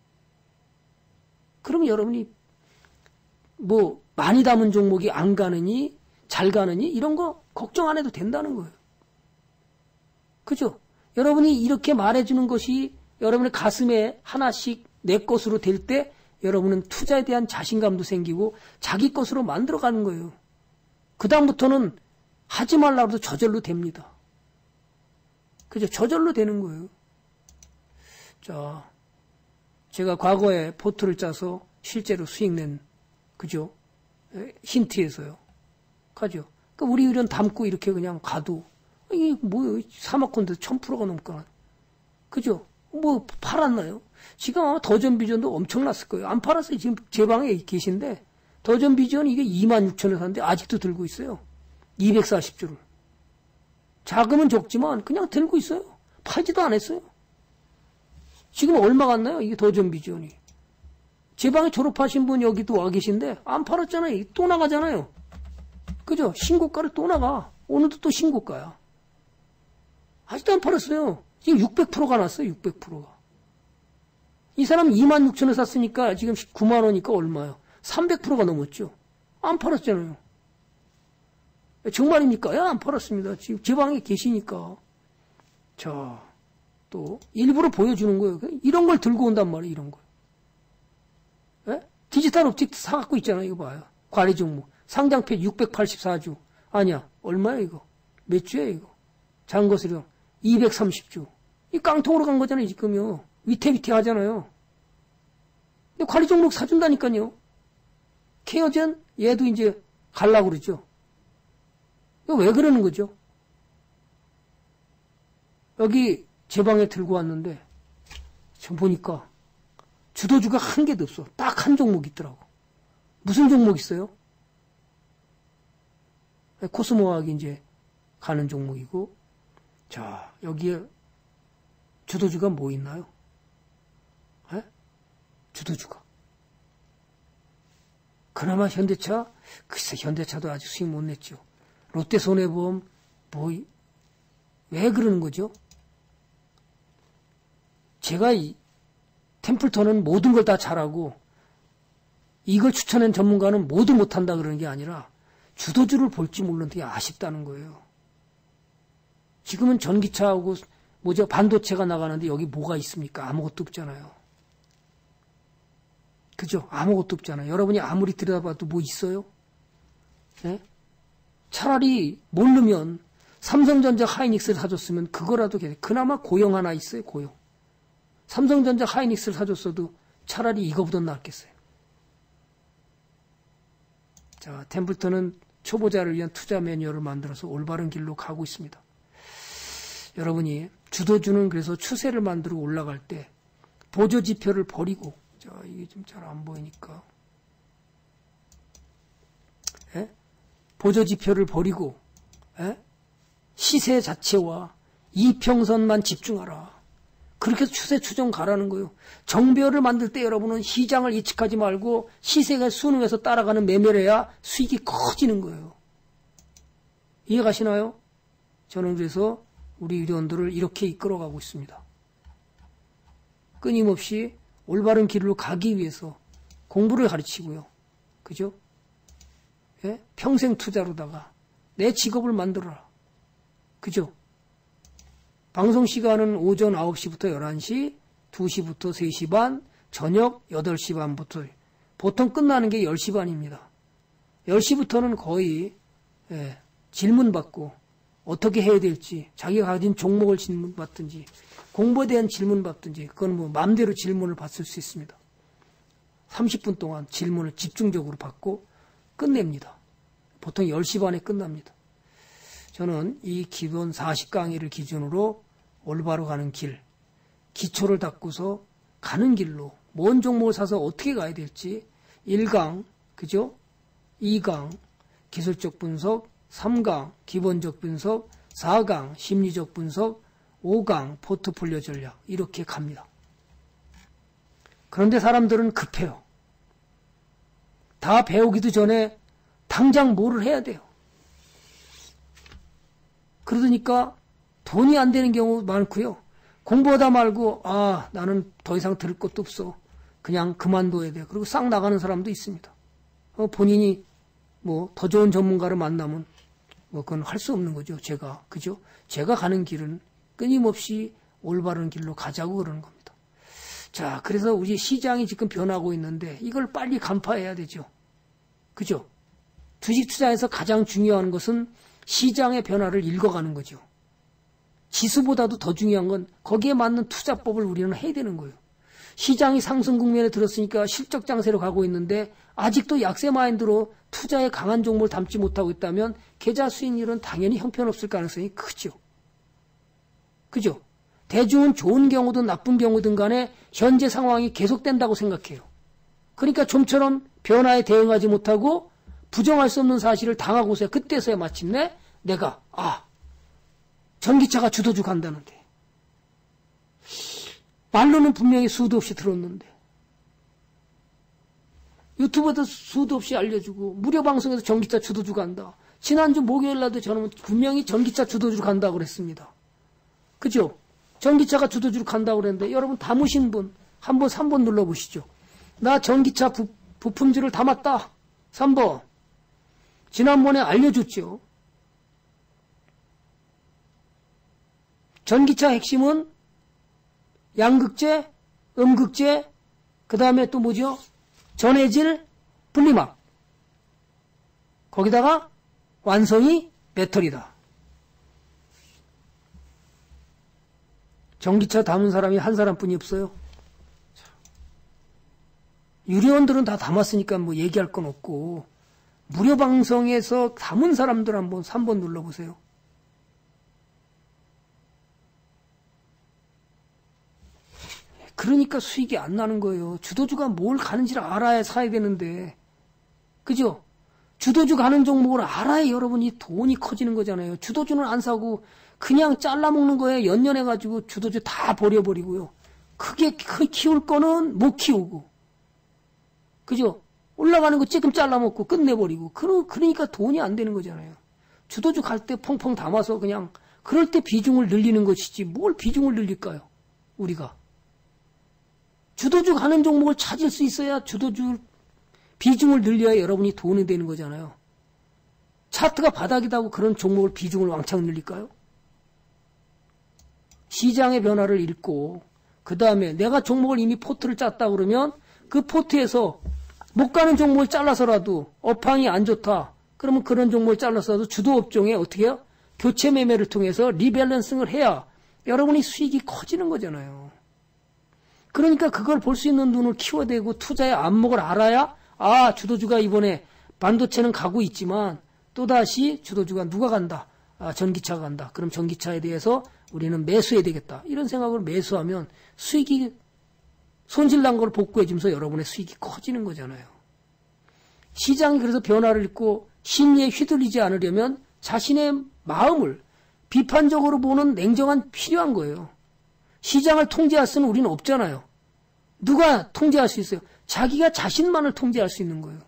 그럼 여러분이 뭐 많이 담은 종목이 안 가느니 잘 가느니 이런 거 걱정 안 해도 된다는 거예요. 그죠? 여러분이 이렇게 말해주는 것이 여러분의 가슴에 하나씩 내 것으로 될 때 여러분은 투자에 대한 자신감도 생기고 자기 것으로 만들어가는 거예요. 그 다음부터는 하지 말라고 해도 저절로 됩니다. 그죠? 저절로 되는 거예요. 자, 제가 과거에 포트를 짜서 실제로 수익 낸, 그죠? 힌트에서요. 가죠. 그러니까 우리 이런 담고 이렇게 그냥 가도, 이게 뭐예요? 사모펀드 1000%가 넘거나. 그죠? 뭐, 팔았나요? 지금 아마 더전비전도 엄청났을 거예요. 안 팔았어요. 지금 제 방에 계신데, 더전비전 이게 26,000원 샀는데 아직도 들고 있어요. 240주를. 자금은 적지만 그냥 들고 있어요. 팔지도 안 했어요. 지금 얼마 갔나요? 이게 더전비전이. 제 방에 졸업하신 분 여기도 와 계신데 안 팔았잖아요. 또 나가잖아요. 그죠? 신고가를 또 나가. 오늘도 또 신고가야. 아직도 안 팔았어요. 지금 600%가 났어요. 600%가. 이 사람 26,000원 샀으니까 지금 9만 원이니까 얼마요? 300%가 넘었죠. 안 팔았잖아요. 정말입니까? 야, 안 팔았습니다. 지금 제 방에 계시니까. 자, 또 일부러 보여주는 거예요. 이런 걸 들고 온단 말이에요. 이런 걸. 예? 디지털 옵틱 사갖고 있잖아요. 이거 봐요. 관리 종목. 상장폐 684주. 아니야. 얼마야 이거? 몇 주야 이거? 잔거수령 230주. 이 깡통으로 간 거잖아요. 지금요. 위태위태 하잖아요. 근데 관리 종목 사준다니까요. 케어젠 얘도 이제 갈라고 그러죠. 이거 왜 그러는 거죠? 여기 제 방에 들고 왔는데 저 보니까 주도주가 한 개도 없어. 딱 한 종목 있더라고. 무슨 종목 있어요? 코스모학이 이제 가는 종목이고, 자, 여기에 주도주가 뭐 있나요? 에? 주도주가. 그나마 현대차? 글쎄, 현대차도 아직 수익 못 냈죠. 롯데손해보험, 왜 그러는 거죠? 제가 이 템플턴은 모든 걸 다 잘하고, 이걸 추천한 전문가는 모두 못한다 그러는 게 아니라, 주도주를 볼지 몰랐는데 아쉽다는 거예요. 지금은 전기차하고, 반도체가 나가는데 여기 뭐가 있습니까? 아무것도 없잖아요. 그죠? 아무것도 없잖아요. 여러분이 아무리 들여다봐도 뭐 있어요? 네? 차라리 모르면 삼성전자 하이닉스를 사줬으면 그거라도 그나마 고용 하나 있어요. 고용. 삼성전자 하이닉스를 사줬어도 차라리 이거보다 낫겠어요. 자, 템플턴은 초보자를 위한 투자 매뉴얼을 만들어서 올바른 길로 가고 있습니다. 여러분이 주도주는 그래서 추세를 만들고 올라갈 때 보조지표를 버리고, 자, 이게 좀 잘 안 보이니까. 예? 보조지표를 버리고, 예? 시세 자체와 이평선만 집중하라. 그렇게 해서 추세 추정 가라는 거예요. 정배열을 만들 때 여러분은 시장을 예측하지 말고 시세가 순응해서 따라가는 매매를 해야 수익이 커지는 거예요. 이해가시나요? 저는 그래서 우리 유료원들을 이렇게 이끌어가고 있습니다. 끊임없이 올바른 길로 가기 위해서 공부를 가르치고요. 그죠? 예? 평생 투자로다가 내 직업을 만들어라. 그죠? 방송 시간은 오전 9시부터 11시, 2시부터 3시 반, 저녁 8시 반부터. 보통 끝나는 게 10시 반입니다. 10시부터는 거의 질문 받고 어떻게 해야 될지, 자기가 가진 종목을 질문 받든지, 공부에 대한 질문 받든지, 그건 뭐 마음대로 질문을 받을 수 있습니다. 30분 동안 질문을 집중적으로 받고 끝냅니다. 보통 10시 반에 끝납니다. 저는 이 기본 40강의를 기준으로 올바로 가는 길, 기초를 닦고서 가는 길로 뭔 종목을 사서 어떻게 가야 될지 1강, 그죠? 2강, 기술적 분석, 3강, 기본적 분석, 4강, 심리적 분석, 5강, 포트폴리오 전략, 이렇게 갑니다. 그런데 사람들은 급해요. 다 배우기도 전에 당장 뭐를 해야 돼요. 그러니까 돈이 안 되는 경우 많고요. 공부하다 말고 나는 더 이상 들을 것도 없어. 그냥 그만둬야 돼요. 그리고 싹 나가는 사람도 있습니다. 본인이 뭐 더 좋은 전문가를 만나면 뭐 그건 할 수 없는 거죠. 그죠? 제가 가는 길은 끊임없이 올바른 길로 가자고 그러는 겁니다. 자, 그래서 우리 시장이 지금 변하고 있는데 이걸 빨리 간파해야 되죠. 그죠? 주식 투자에서 가장 중요한 것은 시장의 변화를 읽어가는 거죠. 지수보다도 더 중요한 건 거기에 맞는 투자법을 우리는 해야 되는 거예요. 시장이 상승 국면에 들었으니까 실적 장세로 가고 있는데 아직도 약세 마인드로 투자에 강한 종목을 담지 못하고 있다면 계좌 수익률은 당연히 형편없을 가능성이 크죠. 그죠? 대중은 좋은 경우든 나쁜 경우든 간에 현재 상황이 계속된다고 생각해요. 그러니까 좀처럼 변화에 대응하지 못하고 부정할 수 없는 사실을 당하고서야 그때서야 마침내 내가 전기차가 주도주 간다는데 말로는 분명히 수도 없이 들었는데 유튜브에도 수도 없이 알려주고 무료 방송에서 전기차 주도주 간다. 지난주 목요일 날도 저는 분명히 전기차 주도주로 간다고 그랬습니다. 그죠? 전기차가 주도주로 간다고 그랬는데 여러분 담으신 분 한번 3번 눌러보시죠. 나 전기차 부품주를 담았다. 3번. 지난번에 알려줬죠. 전기차 핵심은 양극재, 음극재, 그 다음에 또 뭐죠? 전해질, 분리막. 거기다가 완성이 배터리다. 전기차 담은 사람이 한 사람뿐이 없어요. 유료원들은 다 담았으니까 뭐 얘기할 건 없고 무료 방송에서 담은 사람들 한번 3번 눌러보세요. 그러니까 수익이 안 나는 거예요. 주도주가 뭘 가는지를 알아야 사야 되는데. 그죠? 주도주 가는 종목을 알아야 여러분이 돈이 커지는 거잖아요. 주도주는 안 사고 그냥 잘라먹는 거에 연연해가지고 주도주 다 버려버리고요. 크게 키울 거는 못 키우고. 그죠? 올라가는 거 조금 잘라먹고 끝내버리고. 그러니까 돈이 안 되는 거잖아요. 주도주 갈 때 펑펑 담아서 그냥 그럴 때 비중을 늘리는 것이지 뭘 비중을 늘릴까요? 우리가. 주도주 가는 종목을 찾을 수 있어야 주도주 비중을 늘려야 여러분이 돈이 되는 거잖아요. 차트가 바닥이다고 그런 종목을 비중을 왕창 늘릴까요? 시장의 변화를 읽고 그 다음에 내가 종목을 이미 포트를 짰다 그러면 그 포트에서 못 가는 종목을 잘라서라도 업황이 안 좋다. 그러면 그런 종목을 잘라서라도 주도 업종에 어떻게 해요? 교체 매매를 통해서 리밸런싱을 해야 여러분이 수익이 커지는 거잖아요. 그러니까 그걸 볼 수 있는 눈을 키워대고 투자의 안목을 알아야 주도주가 이번에 반도체는 가고 있지만 또다시 주도주가 누가 간다. 전기차가 간다. 그럼 전기차에 대해서 우리는 매수해야 되겠다. 이런 생각으로 매수하면 수익이 손실난 걸 복구해주면서 여러분의 수익이 커지는 거잖아요. 시장이 그래서 변화를 읽고 심리에 휘둘리지 않으려면 자신의 마음을 비판적으로 보는 냉정한 필요한 거예요. 시장을 통제할 수는 우리는 없잖아요. 누가 통제할 수 있어요? 자기가 자신만을 통제할 수 있는 거예요.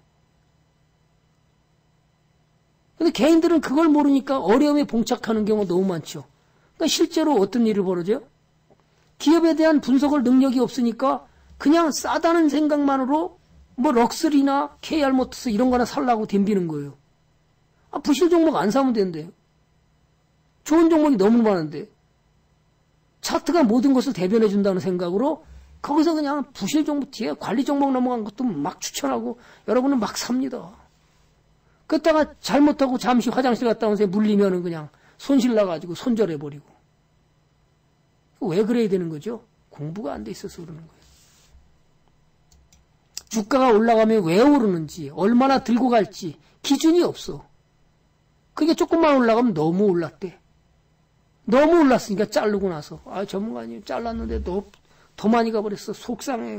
근데 개인들은 그걸 모르니까 어려움에 봉착하는 경우가 너무 많죠. 그러니까 실제로 어떤 일이 벌어져요? 기업에 대한 분석을 능력이 없으니까 그냥 싸다는 생각만으로 뭐 럭스리나 KR모터스 이런 거나 살라고 덤비는 거예요. 부실 종목 안 사면 된대요. 좋은 종목이 너무 많은데 차트가 모든 것을 대변해 준다는 생각으로 거기서 그냥 부실 종목 뒤에 관리 종목 넘어간 것도 막 추천하고 여러분은 막 삽니다. 그랬다가 잘못하고 잠시 화장실 갔다 오면서 물리면은 그냥 손실 나가지고 손절해버리고. 왜 그래야 되는 거죠? 공부가 안 돼 있어서 그러는 거예요. 주가가 올라가면 왜 오르는지, 얼마나 들고 갈지 기준이 없어. 그게 조금만 올라가면 너무 올랐대. 너무 올랐으니까 자르고 나서 전문가님 잘랐는데 더 많이 가버렸어. 속상해요.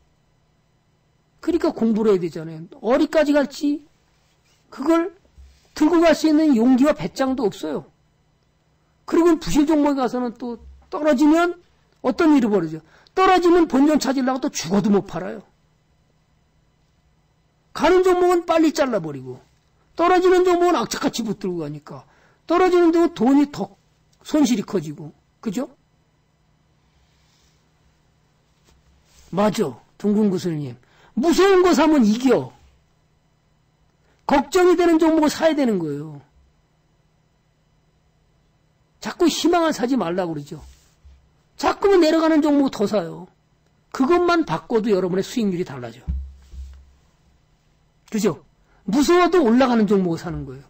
그러니까 공부를 해야 되잖아요. 어디까지 갈지 그걸 들고 갈 수 있는 용기와 배짱도 없어요. 그리고 부실 종목에 가서는 또 떨어지면 어떤 일이 벌어져? 떨어지면 본전 찾으려고 또 죽어도 못 팔아요. 가는 종목은 빨리 잘라버리고 떨어지는 종목은 악착같이 붙들고 가니까 떨어지는 데는 돈이 더 손실이 커지고. 그죠? 맞아. 둥근구슬님. 무서운 거 사면 이겨. 걱정이 되는 종목을 사야 되는 거예요. 자꾸 희망을 사지 말라고 그러죠. 자꾸만 내려가는 종목 더 사요. 그것만 바꿔도 여러분의 수익률이 달라져. 그죠? 무서워도 올라가는 종목을 사는 거예요.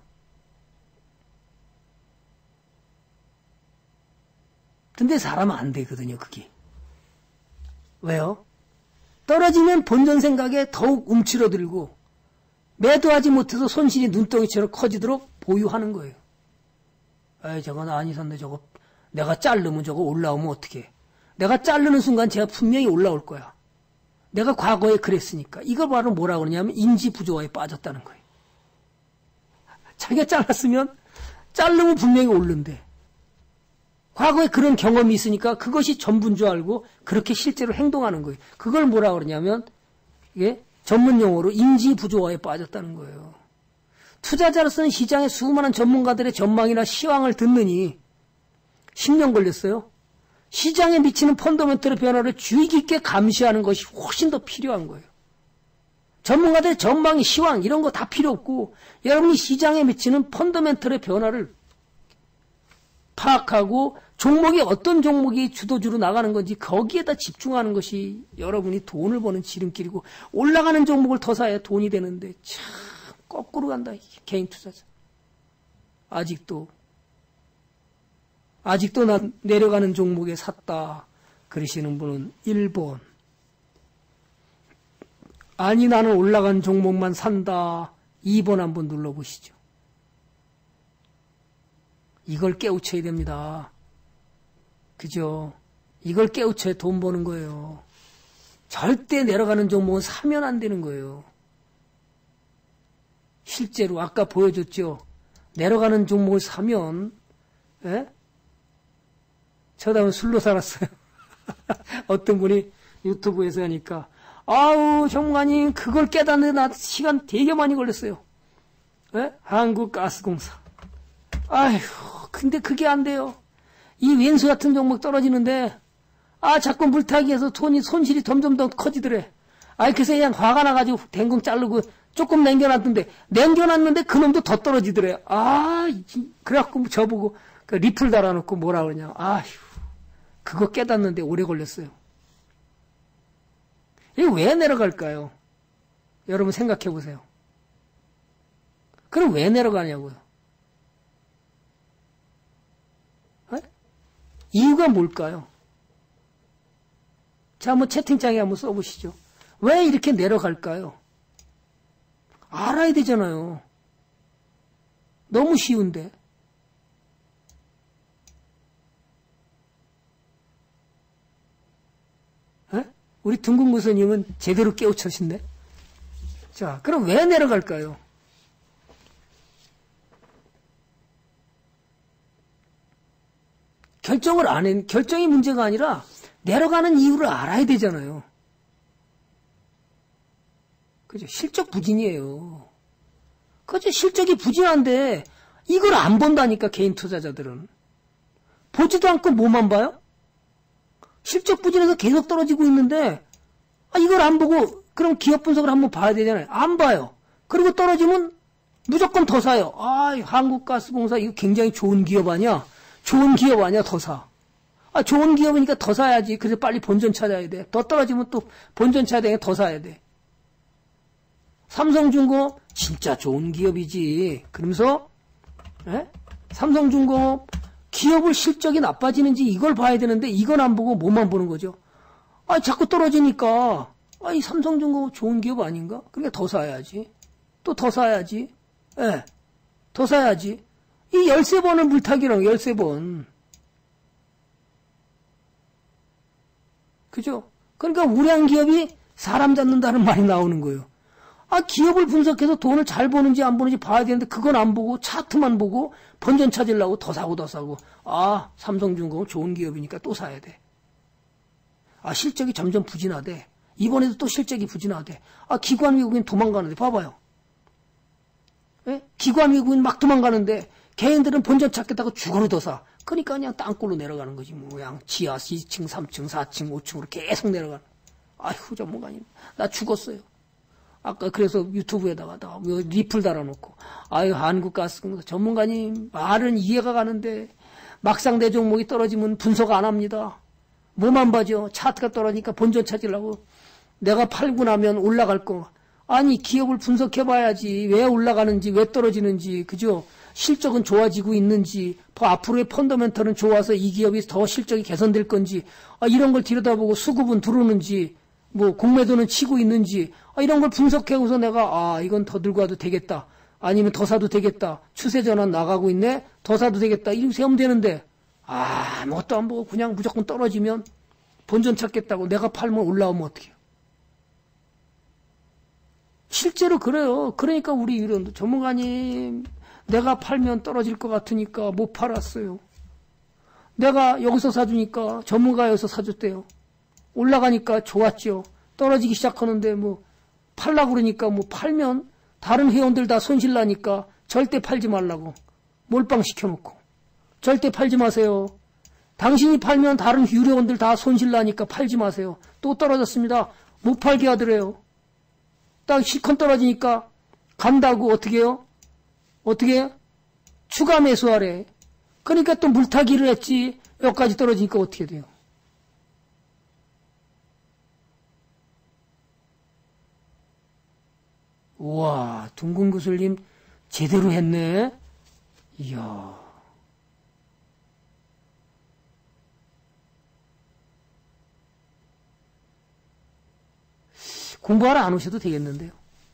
근데 사람은 안 되거든요, 그게. 왜요? 떨어지면 본전 생각에 더욱 움츠러들고 매도하지 못해서 손실이 눈덩이처럼 커지도록 보유하는 거예요. 에이, 저건 아니선데 저거 내가 자르면 저거 올라오면 어떡해. 내가 자르는 순간 제가 분명히 올라올 거야. 내가 과거에 그랬으니까. 이걸 바로 뭐라 그러냐면 인지부조화에 빠졌다는 거예요. 자기가 잘랐으면 자르면 분명히 오른대. 과거에 그런 경험이 있으니까 그것이 전부인 줄 알고 그렇게 실제로 행동하는 거예요. 그걸 뭐라 그러냐면 이게 전문 용어로 인지부조화에 빠졌다는 거예요. 투자자로서는 시장의 수많은 전문가들의 전망이나 시황을 듣느니 10년 걸렸어요. 시장에 미치는 펀더멘털의 변화를 주의 깊게 감시하는 것이 훨씬 더 필요한 거예요. 전문가들의 전망이 시황 이런 거 다 필요 없고 여러분이 시장에 미치는 펀더멘털의 변화를 파악하고 종목이 어떤 종목이 주도주로 나가는 건지 거기에다 집중하는 것이 여러분이 돈을 버는 지름길이고 올라가는 종목을 더 사야 돈이 되는데 참 거꾸로 간다. 개인 투자자. 아직도 나 내려가는 종목에 샀다 그러시는 분은 1번. 아니 나는 올라간 종목만 산다 2번 한번 눌러보시죠. 이걸 깨우쳐야 됩니다. 그죠? 이걸 깨우쳐야 돈 버는 거예요. 절대 내려가는 종목은 사면 안 되는 거예요. 실제로 아까 보여줬죠. 내려가는 종목을 사면 저다음에 술로 살았어요. 어떤 분이 유튜브에서 하니까 아우 정관님 그걸 깨닫는데 나 시간 되게 많이 걸렸어요. 한국가스공사. 아휴 근데 그게 안 돼요. 이 왼수 같은 종목 떨어지는데 자꾸 물타기해서 손실이 점점 더 커지더래. 그래서 그냥 화가 나가지고 댕궁 자르고 조금 남겨놨는데 그놈도 더 떨어지더래. 그래갖고 저보고 그 리플 달아놓고 뭐라 그러냐. 그거 깨닫는데 오래 걸렸어요. 이게 왜 내려갈까요? 여러분 생각해 보세요. 그럼 왜 내려가냐고요? 이유가 뭘까요? 자, 한번 채팅창에 한번 써보시죠. 왜 이렇게 내려갈까요? 알아야 되잖아요. 너무 쉬운데. 우리 등국무선님은 제대로 깨우쳐신데. 자, 그럼 왜 내려갈까요? 결정이 문제가 아니라 내려가는 이유를 알아야 되잖아요. 그죠? 실적 부진이에요. 그죠? 실적이 부진한데 이걸 안 본다니까 개인 투자자들은. 보지도 않고 뭐만 봐요? 실적 부진해서 계속 떨어지고 있는데 이걸 안 보고 그럼 기업 분석을 한번 봐야 되잖아요. 안 봐요. 그리고 떨어지면 무조건 더 사요. 한국가스공사 이거 굉장히 좋은 기업 아니야? 좋은 기업 아니야? 더 사. 좋은 기업이니까 더 사야지. 그래서 빨리 본전 찾아야 돼. 더 떨어지면 또 본전 찾아야 되니까 더 사야 돼. 삼성중공업 진짜 좋은 기업이지. 그러면서 삼성중공업 기업을 실적이 나빠지는지 이걸 봐야 되는데 이건 안 보고 뭐만 보는 거죠. 자꾸 떨어지니까 이 삼성중공업 좋은 기업 아닌가? 그러니까 더 사야지. 또 더 사야지. 더 사야지. 이 13번은 물타기랑 13번. 그죠? 그러니까 우량 기업이 사람 잡는다는 말이 나오는 거예요. 기업을 분석해서 돈을 잘 버는지 안 버는지 봐야 되는데 그건 안 보고 차트만 보고 본전 찾으려고 더 사고. 삼성중공업 좋은 기업이니까 또 사야 돼. 실적이 점점 부진하대. 이번에도 또 실적이 부진하대. 기관 외국인 도망가는데 봐봐요. 기관 외국인 막 도망가는데 개인들은 본전 찾겠다고 죽어로 더 사. 그러니까 그냥 땅굴로 내려가는 거지. 그냥 지하 2층, 3층, 4층, 5층으로 계속 내려가는. 전문가님. 나 죽었어요. 아까 그래서 유튜브에다가 리플 달아놓고 한국가스공사 전문가님 말은 이해가 가는데 막상 내 종목이 떨어지면 분석 안 합니다. 뭐만 봐죠. 차트가 떨어지니까 본전 찾으려고 내가 팔고 나면 올라갈 거. 기업을 분석해봐야지. 왜 올라가는지 왜 떨어지는지. 그죠? 실적은 좋아지고 있는지 앞으로의 펀더멘털은 좋아서 이 기업이 더 실적이 개선될 건지 이런 걸 들여다보고 수급은 들어오는지 뭐 공매도는 치고 있는지 이런 걸 분석해서 내가 이건 더 들고 와도 되겠다. 아니면 더 사도 되겠다. 추세 전환 나가고 있네. 더 사도 되겠다. 이렇게 세우면 되는데 아무것도 안 보고 그냥 무조건 떨어지면 본전 찾겠다고 내가 팔면 올라오면 어떡해요. 실제로 그래요. 그러니까 우리 이런 전문가님 내가 팔면 떨어질 것 같으니까 못 팔았어요. 내가 여기서 사주니까 전문가 여기서 사줬대요. 올라가니까 좋았죠. 떨어지기 시작하는데 뭐 팔라고 그러니까 뭐 팔면 다른 회원들 다 손실 나니까 절대 팔지 말라고 몰빵 시켜놓고 절대 팔지 마세요. 당신이 팔면 다른 유료원들 다 손실 나니까 팔지 마세요. 또 떨어졌습니다. 못 팔게 하더래요. 딱 실컷 떨어지니까 간다고 어떻게 해요? 어떻게 해요? 추가 매수하래. 그러니까 또 물타기를 했지. 여기까지 떨어지니까 어떻게 돼요? 우와, 둥근 구슬님 제대로 했네. 이야. 공부하러 안 오셔도 되겠는데요.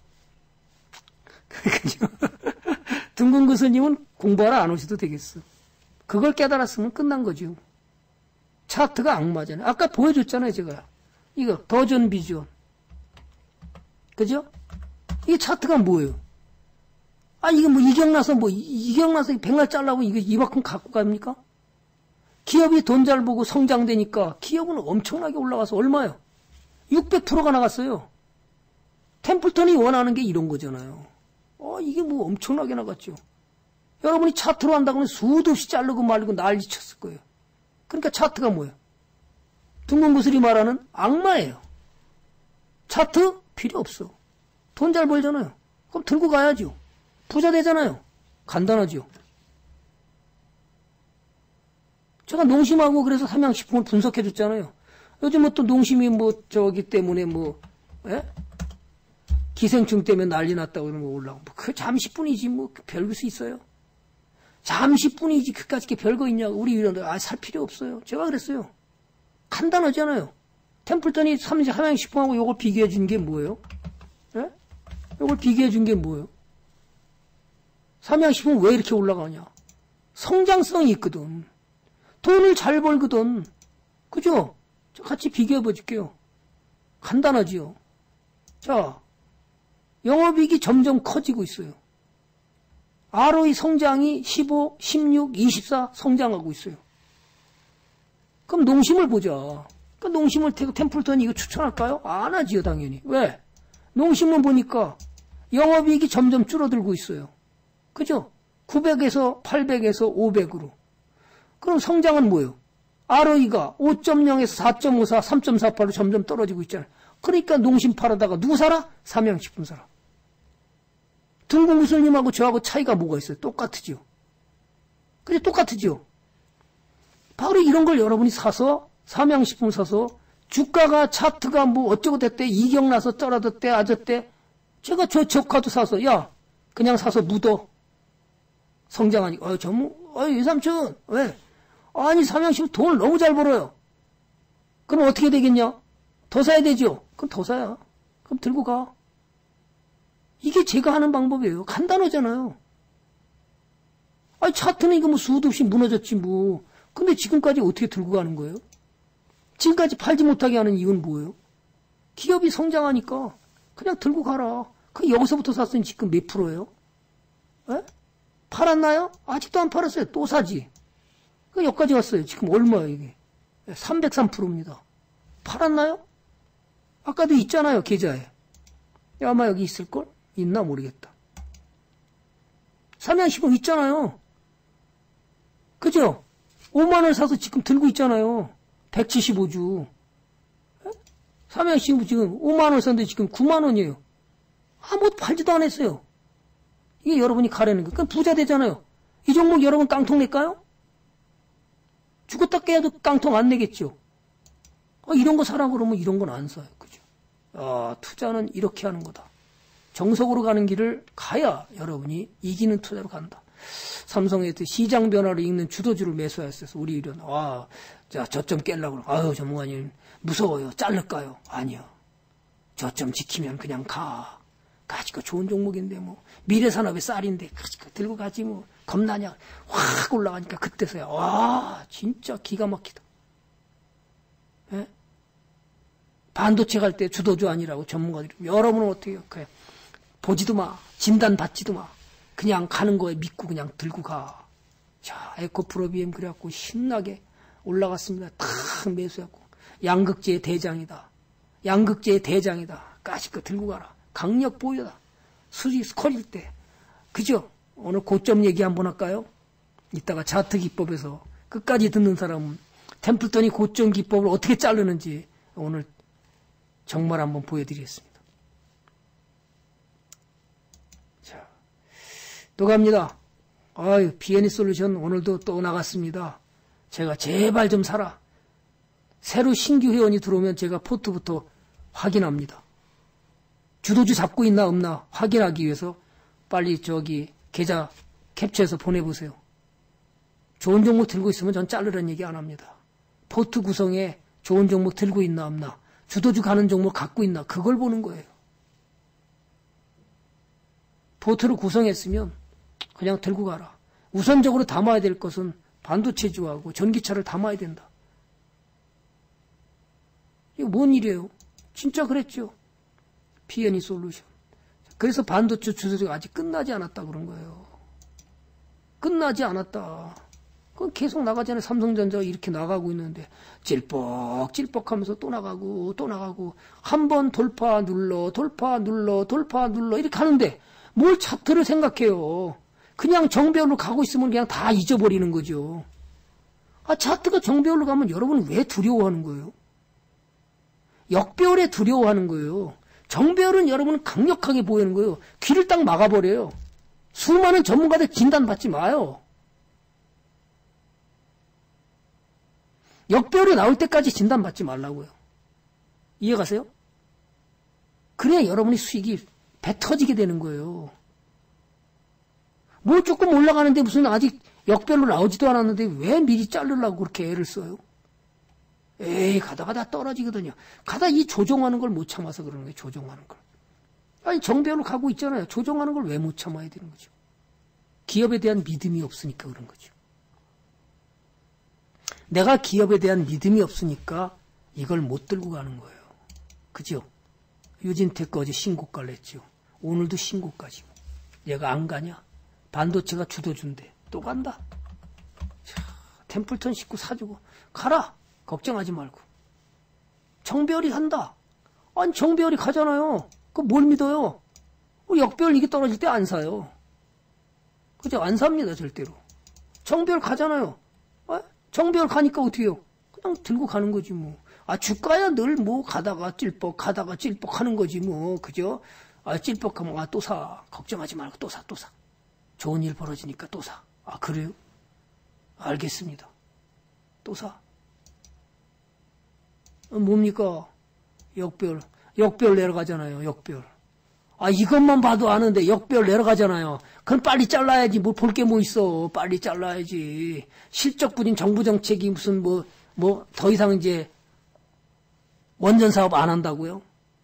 그러니까요. 둥근 구슬님은 공부하러 안 오셔도 되겠어. 그걸 깨달았으면 끝난 거죠. 차트가 악마잖아요. 아까 보여줬잖아요, 제가. 이거, 버전 비전. 그죠? 이게 차트가 뭐예요? 이게 뭐 이경나서 백날 잘라고 이거 이만큼 갖고 갑니까? 기업이 돈 잘 보고 성장되니까 기업은 엄청나게 올라가서 얼마요? 600%가 나갔어요. 템플턴이 원하는 게 이런 거잖아요. 이게 뭐 엄청나게 나갔죠. 여러분이 차트로 한다고 하면 수도 없이 자르고 말고 난리 쳤을 거예요. 그러니까 차트가 뭐예요? 둥근 구슬이 말하는 악마예요. 차트 필요 없어. 돈 잘 벌잖아요. 그럼 들고 가야죠. 부자 되잖아요. 간단하죠. 제가 농심하고 그래서 삼양식품을 분석해 줬잖아요. 요즘 또 농심이 때문에 기생충 때문에 난리 났다고 그러는 거 올라오고. 그 잠시뿐이지 별거 수 있어요. 잠시뿐이지 그까짓 게 별거 있냐고. 우리 이런 살 필요 없어요. 제가 그랬어요. 간단하잖아요. 템플턴이 삼양식품하고 요걸 비교해 준 게 뭐예요? 예? 요걸 비교해 준 게 뭐예요? 삼양식품은 왜 이렇게 올라가냐? 성장성이 있거든. 돈을 잘 벌거든. 그죠? 같이 비교해 볼게요. 간단하지요. 자, 영업이익이 점점 커지고 있어요. ROE 성장이 15, 16, 24 성장하고 있어요. 그럼 농심을 보자. 그 농심을 템플턴이 이거 추천할까요? 안 하지요, 당연히. 왜? 농심은 보니까 영업이익이 점점 줄어들고 있어요. 그죠? 900에서 800에서 500으로. 그럼 성장은 뭐예요? ROE가 5.0에서 4.54, 3.48로 점점 떨어지고 있잖아요. 그러니까 농심 팔아다가 누구 사라? 삼양식품 사라. 둥근 구슬님하고 저하고 차이가 뭐가 있어요? 똑같으죠. 그래, 똑같으죠. 바로 이런 걸 여러분이 사서, 삼양식품 사서, 주가가, 차트가 어쩌고 됐대, 이경나서 떨어졌대, 아졌대. 제가 저 저가도 사서, 야, 그냥 사서 묻어. 성장하니까, 유삼촌, 왜? 아니, 삼양식품 돈을 너무 잘 벌어요. 그럼 어떻게 되겠냐? 더 사야 되죠? 그럼 더 사야. 그럼 들고 가. 이게 제가 하는 방법이에요. 간단하잖아요. 차트는 이거 수도 없이 무너졌지 근데 지금까지 어떻게 들고 가는 거예요? 지금까지 팔지 못하게 하는 이유는 뭐예요? 기업이 성장하니까 그냥 들고 가라. 그 여기서부터 샀으니 지금 몇 프로예요? 에? 팔았나요? 아직도 안 팔았어요. 또 사지. 여기까지 왔어요. 지금 얼마예요, 이게? 303%입니다. 팔았나요? 아까도 있잖아요, 계좌에. 아마 여기 있을걸? 있나 모르겠다. 삼양식품 있잖아요. 그죠? 5만원 사서 지금 들고 있잖아요. 175주. 삼양식품 지금 5만원 샀는데 지금 9만원이에요. 아무것도 팔지도 안 했어요. 이게 여러분이 가라는 거. 그럼 부자 되잖아요. 이 종목 여러분 깡통 낼까요? 죽었다 깨도 깡통 안 내겠죠. 이런 거 사라고 그러면 이런 건 안 사요. 그죠? 투자는 이렇게 하는 거다. 정석으로 가는 길을 가야 여러분이 이기는 투자로 간다. 삼성의 시장 변화를 읽는 주도주를 매수했어서 우리 이런, 저점 깰라고 그러고, 전문가님, 무서워요. 자를까요? 아니요. 저점 지키면 그냥 가. 가지고 좋은 종목인데 뭐 미래산업의 쌀인데 가지고 들고 가지 뭐 겁나냐. 확 올라가니까 그때서야 와 진짜 기가 막히다. 예? 반도체 갈 때 주도주 아니라고 전문가들이 여러분은 어떻게 생각해요? 보지도 마. 진단 받지도 마. 그냥 가는 거에 믿고 그냥 들고 가. 자, 에코프로비엠 그래갖고 신나게 올라갔습니다. 탁 매수했고 양극재의 대장이다. 양극재의 대장이다. 까짓거 들고 가라. 강력 보여다. 수지 스컬일 때. 그죠? 오늘 고점 얘기 한번 할까요? 이따가 차트 기법에서 끝까지 듣는 사람은 템플턴이 고점 기법을 어떻게 자르는지 오늘 정말 한번 보여드리겠습니다. 자, 또 갑니다. 아유, 비애니 솔루션 오늘도 또 나갔습니다. 제가 제발 좀 사라. 새로 신규 회원이 들어오면 제가 포트부터 확인합니다. 주도주 잡고 있나 없나 확인하기 위해서 빨리 저기 계좌 캡처해서 보내보세요. 좋은 종목 들고 있으면 전 자르라는 얘기 안 합니다. 포트 구성에 좋은 종목 들고 있나 없나 주도주 가는 종목 갖고 있나 그걸 보는 거예요. 포트를 구성했으면 그냥 들고 가라. 우선적으로 담아야 될 것은 반도체주하고 전기차를 담아야 된다. 이거 뭔 일이에요? 진짜 그랬죠. 비애니 솔루션. 그래서 반도체 주도주가 아직 끝나지 않았다 그런 거예요. 끝나지 않았다. 그건 계속 나가잖아요. 삼성전자가 이렇게 나가고 있는데 찔뻑찔뻑 하면서 또 나가고 또 나가고 한 번 돌파 눌러 돌파 눌러 돌파 눌러 이렇게 하는데 뭘 차트를 생각해요. 그냥 정배열로 가고 있으면 그냥 다 잊어버리는 거죠. 아, 차트가 정배열로 가면 여러분은 왜 두려워하는 거예요? 역배열에 두려워하는 거예요. 정배열은 여러분은 강력하게 보이는 거예요. 귀를 딱 막아버려요. 수많은 전문가들 진단받지 마요. 역배열이 나올 때까지 진단받지 말라고요. 이해가세요? 그래야 여러분이 수익이 배 터지게 되는 거예요. 뭐 조금 올라가는데 무슨 아직 역배열로 나오지도 않았는데 왜 미리 자르려고 그렇게 애를 써요? 에이, 가다가 다 떨어지거든요. 가다 이 조종하는 걸 못 참아서 그러는 거예요, 조종하는 걸. 아니, 정배열로 가고 있잖아요. 조종하는 걸 왜 못 참아야 되는 거죠? 기업에 대한 믿음이 없으니까 그런 거죠. 내가 기업에 대한 믿음이 없으니까 이걸 못 들고 가는 거예요. 그죠? 유진테크 어제 신고가를 했죠. 오늘도 신고가지고. 얘가 안 가냐? 반도체가 주도준대. 또 간다. 자, 템플턴 식구 사주고. 가라! 걱정하지 말고. 정배열이 간다. 아니, 정배열이 가잖아요. 그거 뭘 믿어요? 역배열 이게 떨어질 때 안 사요. 그죠? 안 삽니다, 절대로. 정배열 가잖아요. 정배열 가니까 어떻게 해요? 그냥 들고 가는 거지, 뭐. 아, 주가야 늘 뭐 가다가 찔뻑 하는 거지, 뭐. 그죠? 아, 찔뻑하면, 아, 또 사. 걱정하지 말고 또 사. 좋은 일 벌어지니까 또 사. 아, 그래요? 알겠습니다. 또 사. 뭡니까? 역배열 내려가잖아요, 역배열. 아, 이것만 봐도 아는데 역배열 내려가잖아요. 그럼 빨리 잘라야지. 뭐 볼 게 뭐 있어. 빨리 잘라야지. 실적뿐인 정부 정책이 무슨 더 이상 이제 원전 사업 안 한다고요?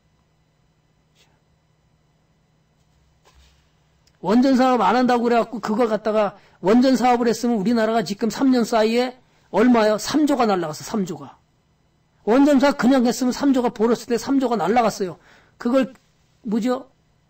원전 사업 안 한다고 그래갖고 그거 갖다가 원전 사업을 했으면 우리나라가 지금 3년 사이에 얼마요? 3조가 날라갔어, 3조가. 원전 사업 그냥 했으면 3조가 벌었을 때 3조가 날라갔어요. 그걸 뭐죠?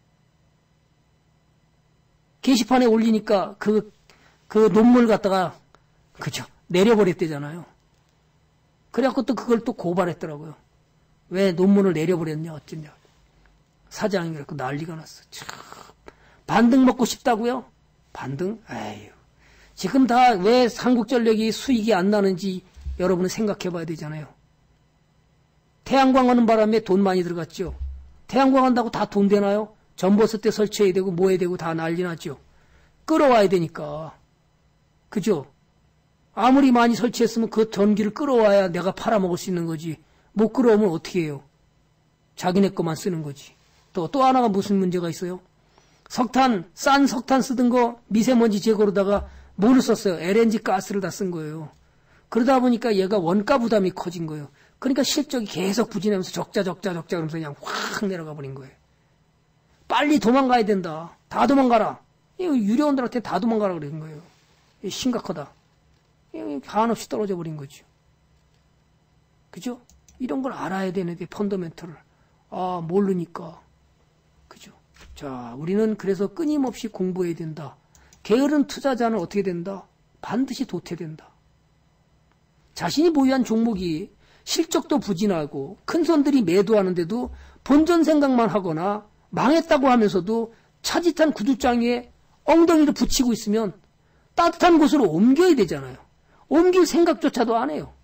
게시판에 올리니까 그 논문 갖다가 그죠? 내려버렸대잖아요. 그래갖고 또 그걸 또 고발했더라고요. 왜 논문을 내려버렸냐 어쨌냐. 사장이 그래갖고 난리가 났어. 참. 반등 먹고 싶다고요? 반등? 에휴. 지금 다 왜 한국전력이 수익이 안 나는지 여러분은 생각해 봐야 되잖아요. 태양광 하는 바람에 돈 많이 들어갔죠. 태양광 한다고 다 돈 되나요? 전버섯 때 설치해야 되고 뭐 해야 되고 다 난리 났죠. 끌어와야 되니까. 그죠? 아무리 많이 설치했으면 그 전기를 끌어와야 내가 팔아먹을 수 있는 거지. 못 끌어오면 어떻게 해요? 자기네 거만 쓰는 거지. 또 하나가 무슨 문제가 있어요? 싼 석탄 쓰던 거 미세먼지 제거로다가 뭐를 썼어요? LNG 가스를 다 쓴 거예요. 그러다 보니까 얘가 원가 부담이 커진 거예요. 그러니까 실적이 계속 부진하면서 적자 그러면서 그냥 확 내려가 버린 거예요. 빨리 도망가야 된다. 다 도망가라. 유료원들한테 다 도망가라 그런 거예요. 심각하다. 한없이 떨어져 버린 거죠. 그죠? 이런 걸 알아야 되는데 펀더멘털을. 모르니까. 그죠? 자, 우리는 그래서 끊임없이 공부해야 된다. 게으른 투자자는 어떻게 된다? 반드시 도태된다. 자신이 보유한 종목이 실적도 부진하고 큰 손들이 매도하는데도 본전 생각만 하거나 망했다고 하면서도 차짓한 구두장에 엉덩이를 붙이고 있으면 따뜻한 곳으로 옮겨야 되잖아요. 옮길 생각조차도 안 해요.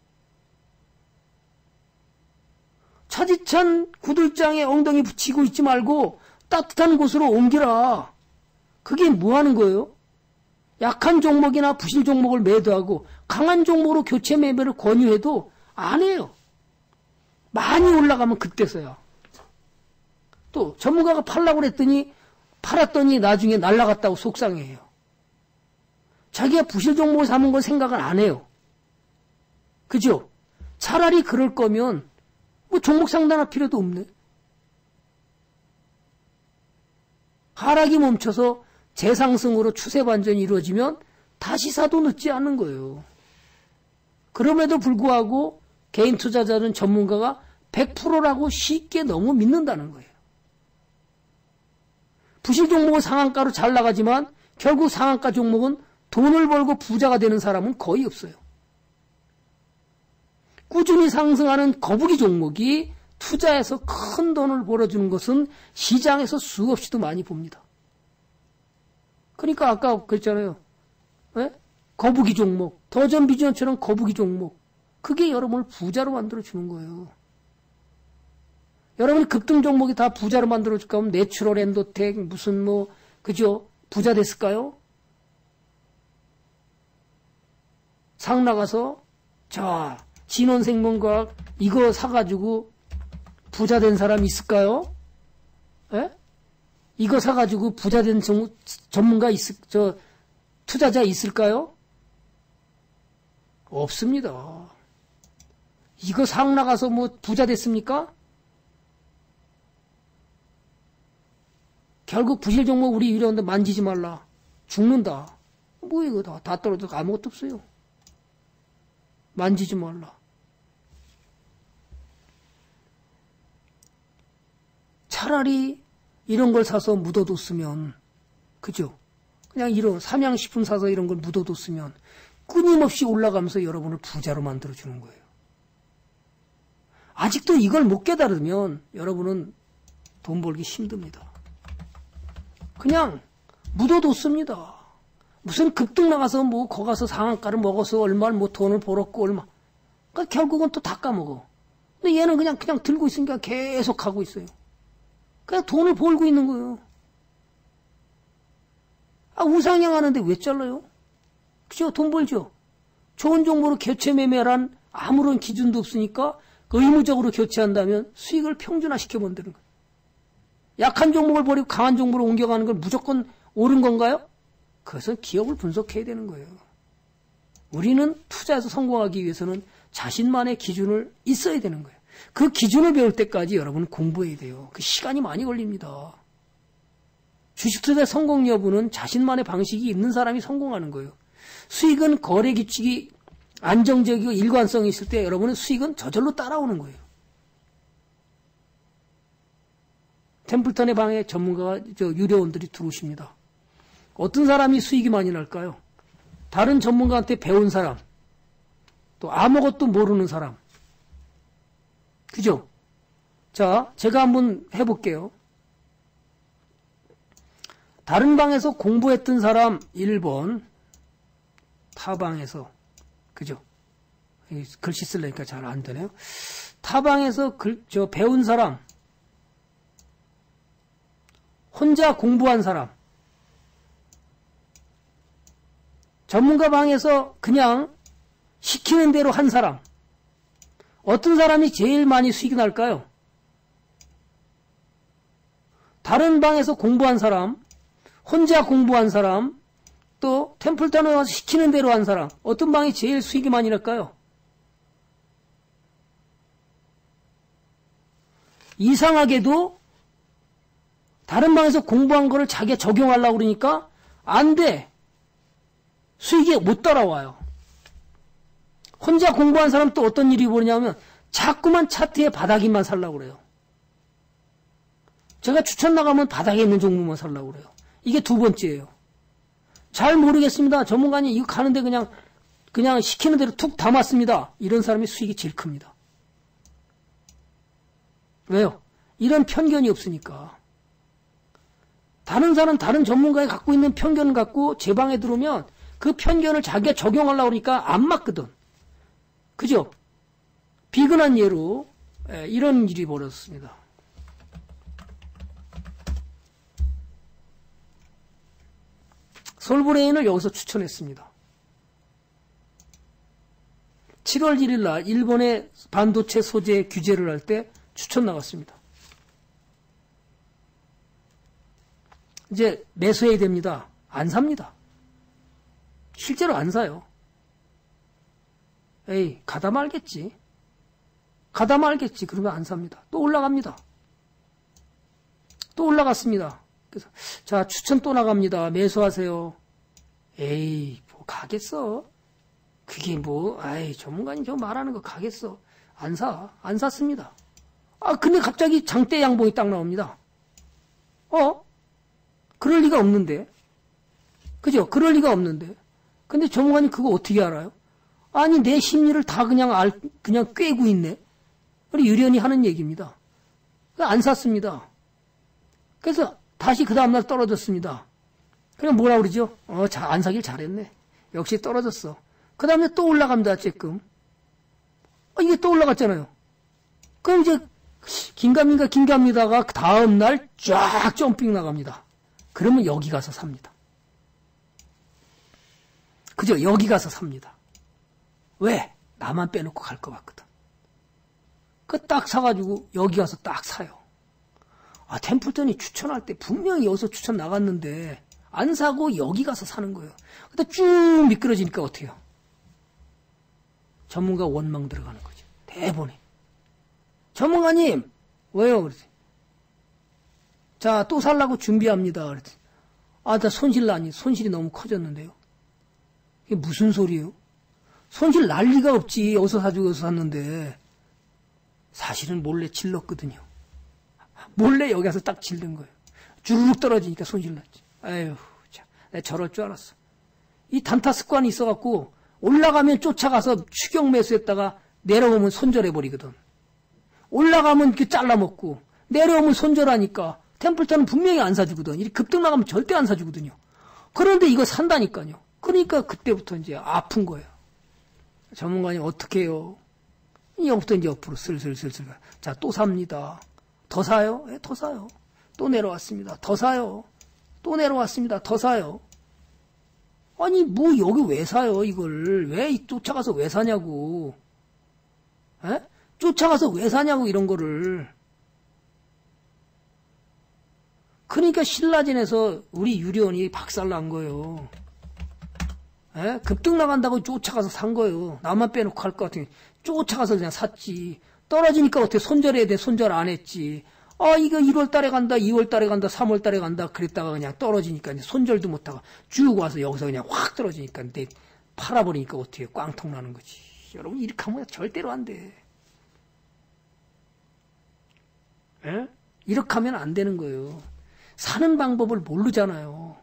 차디찬 구들장에 엉덩이 붙이고 있지 말고 따뜻한 곳으로 옮기라. 그게 뭐 하는 거예요? 약한 종목이나 부실 종목을 매도하고 강한 종목으로 교체 매매를 권유해도 안 해요. 많이 올라가면 그때서야. 또 전문가가 팔라고 그랬더니 팔았더니 나중에 날라갔다고 속상해해요. 자기가 부실 종목을 사는 걸 생각을 안 해요. 그죠? 차라리 그럴 거면 뭐 종목 상단할 필요도 없네. 하락이 멈춰서 재상승으로 추세 반전이 이루어지면 다시 사도 늦지 않은 거예요. 그럼에도 불구하고 개인 투자자는 전문가가 100%라고 쉽게 너무 믿는다는 거예요. 부실 종목은 상한가로 잘 나가지만 결국 상한가 종목은 돈을 벌고 부자가 되는 사람은 거의 없어요. 꾸준히 상승하는 거북이 종목이 투자해서 큰 돈을 벌어주는 것은 시장에서 수없이도 많이 봅니다. 그러니까 아까 그랬잖아요. 네? 거북이 종목, 더전 비전처럼 거북이 종목. 그게 여러분을 부자로 만들어주는 거예요. 여러분이 급등 종목이 다 부자로 만들어줄까 하면 내추럴 엔도텍 무슨 그죠? 부자 됐을까요? 상 나가서 자 진원생명과학 이거 사가지고 부자 된 사람 있을까요? 에? 이거 사가지고 부자 된 전문가 투자자 있을까요? 없습니다. 이거 상 나가서 부자 됐습니까? 결국 부실 종목 우리 유료원데 만지지 말라. 죽는다. 이거 다 떨어져도 아무것도 없어요. 만지지 말라. 차라리 이런 걸 사서 묻어뒀으면, 그죠? 그냥 이런 삼양식품 사서 이런 걸 묻어뒀으면 끊임없이 올라가면서 여러분을 부자로 만들어주는 거예요. 아직도 이걸 못 깨달으면 여러분은 돈 벌기 힘듭니다. 그냥 묻어뒀습니다. 무슨 급등 나가서 거 가서 상한가를 먹어서 얼마를 돈을 벌었고 얼마. 그러니까 결국은 또 다 까먹어. 근데 얘는 그냥 들고 있으니까 계속 하고 있어요. 그냥 돈을 벌고 있는 거예요. 우상향 하는데 왜 잘라요? 그죠? 돈 벌죠? 좋은 정보로 교체 매매란 아무런 기준도 없으니까 의무적으로 교체한다면 수익을 평준화시켜 만드는 거예요. 약한 종목을 버리고 강한 종목으로 옮겨가는 걸 무조건 옳은 건가요? 그것은 기업을 분석해야 되는 거예요. 우리는 투자에서 성공하기 위해서는 자신만의 기준을 있어야 되는 거예요. 그 기준을 배울 때까지 여러분은 공부해야 돼요. 그 시간이 많이 걸립니다. 주식 투자 성공 여부는 자신만의 방식이 있는 사람이 성공하는 거예요. 수익은 거래 규칙이 안정적이고 일관성이 있을 때 여러분은 수익은 저절로 따라오는 거예요. 템플턴의 방에 전문가가 유료원들이 들어오십니다. 어떤 사람이 수익이 많이 날까요? 다른 전문가한테 배운 사람, 또 아무것도 모르는 사람. 그죠? 자, 제가 한번 해볼게요. 다른 방에서 공부했던 사람 1번, 타방에서, 그죠? 글씨 쓰려니까 잘 안 되네요. 타방에서 배운 사람, 혼자 공부한 사람, 전문가 방에서 그냥 시키는 대로 한 사람, 어떤 사람이 제일 많이 수익이 날까요? 다른 방에서 공부한 사람, 혼자 공부한 사람, 또 템플턴에 와서 시키는 대로 한 사람, 어떤 방이 제일 수익이 많이 날까요? 이상하게도 다른 방에서 공부한 거를 자기가 적용하려고 그러니까 안 돼. 수익이 못 따라와요. 혼자 공부한 사람 또 어떤 일이 벌어지냐면 자꾸만 차트에 바닥이만 살려고 그래요. 제가 추천 나가면 바닥에 있는 종목만 살려고 그래요. 이게 두 번째예요. 잘 모르겠습니다. 전문가님 이거 가는데 그냥 시키는 대로 툭 담았습니다. 이런 사람이 수익이 제일 큽니다. 왜요? 이런 편견이 없으니까. 다른 사람, 다른 전문가가 갖고 있는 편견을 갖고 제 방에 들어오면 그 편견을 자기가 적용하려고 그러니까 안 맞거든. 그죠? 비근한 예로 이런 일이 벌어졌습니다. 솔브레인을 여기서 추천했습니다. 7월 1일 날 일본의 반도체 소재 규제를 할 때 추천 나갔습니다. 이제 매수해야 됩니다. 안 삽니다. 실제로 안 사요. 에이, 가다 말겠지. 가다 말겠지. 그러면 안 삽니다. 또 올라갑니다. 또 올라갔습니다. 그래서 자, 추천 또 나갑니다. 매수하세요. 에이, 뭐 가겠어. 그게 뭐, 아이, 전문가님 저 말하는 거 가겠어. 안 사. 안 샀습니다. 아, 근데 갑자기 장대 양봉이 딱 나옵니다. 그럴 리가 없는데. 그죠? 그럴 리가 없는데. 근데 전문가님 그거 어떻게 알아요? 아니, 내 심리를 다 그냥 꿰고 있네. 우리 유련이 하는 얘기입니다. 안 샀습니다. 그래서 다시 그 다음날 떨어졌습니다. 그냥 뭐라 그러죠? 안 사길 잘했네. 역시 떨어졌어. 그 다음에 또 올라갑니다, 쬐끔. 이게 또 올라갔잖아요. 그럼 이제, 긴갑니다가 그 다음날 쫙 점핑 나갑니다. 그러면 여기 가서 삽니다. 그죠? 여기 가서 삽니다. 왜? 나만 빼놓고 갈 것 같거든. 그 딱 사가지고 여기 가서 딱 사요. 아, 템플턴이 추천할 때 분명히 여기서 추천 나갔는데 안 사고 여기 가서 사는 거예요. 근데 쭉 미끄러지니까 어떻게 해요? 전문가 원망 들어가는 거죠. 대본에. 전문가님, 왜요? 그러지. 자, 또 살라고 준비합니다. 그랬더니, 아, 나 손실이 너무 커졌는데요. 이게 무슨 소리예요? 손실 날 리가 없지. 여기서 사주고 여기서 샀는데. 사실은 몰래 질렀거든요. 몰래 여기 가서 딱 질른 거예요. 주르륵 떨어지니까 손실 났지. 아유, 참, 내가 저럴 줄 알았어. 이 단타 습관이 있어갖고 올라가면 쫓아가서 추격 매수했다가 내려오면 손절해버리거든. 올라가면 이렇게 잘라먹고 내려오면 손절하니까 템플턴은 분명히 안 사주거든. 이렇게 급등 나가면 절대 안 사주거든요. 그런데 이거 산다니까요. 그러니까 그때부터 이제 아픈 거예요. 전문가님 어떻게 해요? 여기부터 이제 옆으로 슬슬슬슬. 자, 또 삽니다. 더 사요? 네, 더 사요. 또 내려왔습니다. 더 사요. 또 내려왔습니다. 더 사요. 아니, 뭐, 여기 왜 사요, 이걸? 왜 쫓아가서 왜 사냐고. 에? 쫓아가서 왜 사냐고, 이런 거를. 그러니까 신라진에서 우리 유리원이 박살난 거예요. 에? 급등 나간다고 쫓아가서 산 거예요. 나만 빼놓고 갈 것 같으니 쫓아가서 그냥 샀지. 떨어지니까 어떻게 손절해야 돼? 손절 안 했지. 아, 이거 1월 달에 간다, 2월 달에 간다, 3월 달에 간다. 그랬다가 그냥 떨어지니까 이제 손절도 못하고 쭉 와서 여기서 그냥 확 떨어지니까 내 팔아버리니까 어떻게 꽝통 나는 거지. 여러분, 이렇게 하면 절대로 안 돼. 에? 이렇게 하면 안 되는 거예요. 사는 방법을 모르잖아요.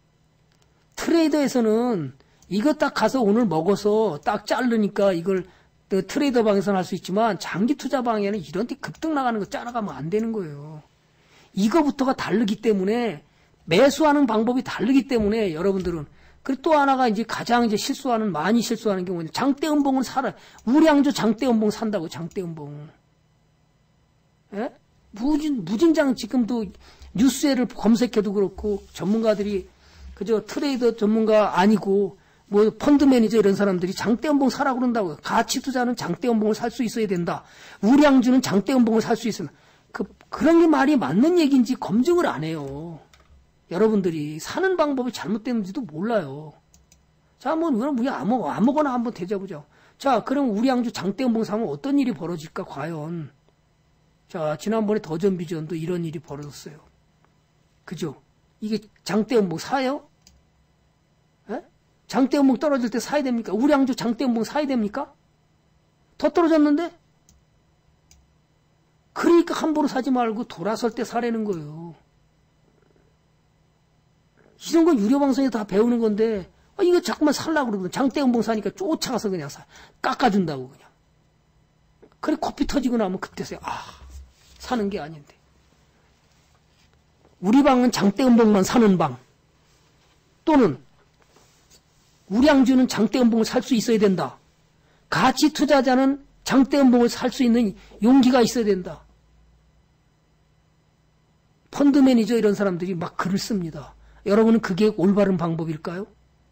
트레이더에서는 이거 딱 가서 오늘 먹어서 딱 자르니까 이걸 트레이더 방에서는 할 수 있지만 장기 투자 방에는 이런 데 급등 나가는 거 따라가면 안 되는 거예요. 이거부터가 다르기 때문에 매수하는 방법이 다르기 때문에 여러분들은 그리고 또 하나가 이제 가장 이제 많이 실수하는 경우는 장대음봉을 사라. 우량주 장대음봉 산다고 장대음봉. 예? 무진장 지금도 뉴스에를 검색해도 그렇고 전문가들이 그저 트레이더 전문가 아니고 뭐 펀드 매니저 이런 사람들이 장대음봉 사라고 그런다고요. 가치 투자는 장대음봉을 살 수 있어야 된다. 우량주는 장대음봉을 살 수 있으면 그런 게 말이 맞는 얘기인지 검증을 안 해요. 여러분들이 사는 방법이 잘못됐는지도 몰라요. 자, 뭐 우리 아무거나 한번 대자보죠. 자, 그럼 우량주 장대음봉 사면 어떤 일이 벌어질까 과연? 자, 지난번에 더전비전도 이런 일이 벌어졌어요. 그죠? 이게 장대음봉 사요? 에? 장대음봉 떨어질 때 사야 됩니까? 우량주 장대음봉 사야 됩니까? 더 떨어졌는데? 그러니까 함부로 사지 말고 돌아설 때 사라는 거예요. 이런 건 유료방송에 다 배우는 건데, 이거 자꾸만 살라고 그러거든. 장대음봉 사니까 쫓아가서 그냥 깎아준다고 그냥. 그래, 코피 터지고 나면 그때서야, 사는 게 아닌데. 우리 방은 장대음봉만 사는 방. 또는, 우량주는 장대음봉을 살 수 있어야 된다. 가치 투자자는 장대음봉을 살 수 있는 용기가 있어야 된다. 펀드 매니저 이런 사람들이 막 글을 씁니다. 여러분은 그게 올바른 방법일까요?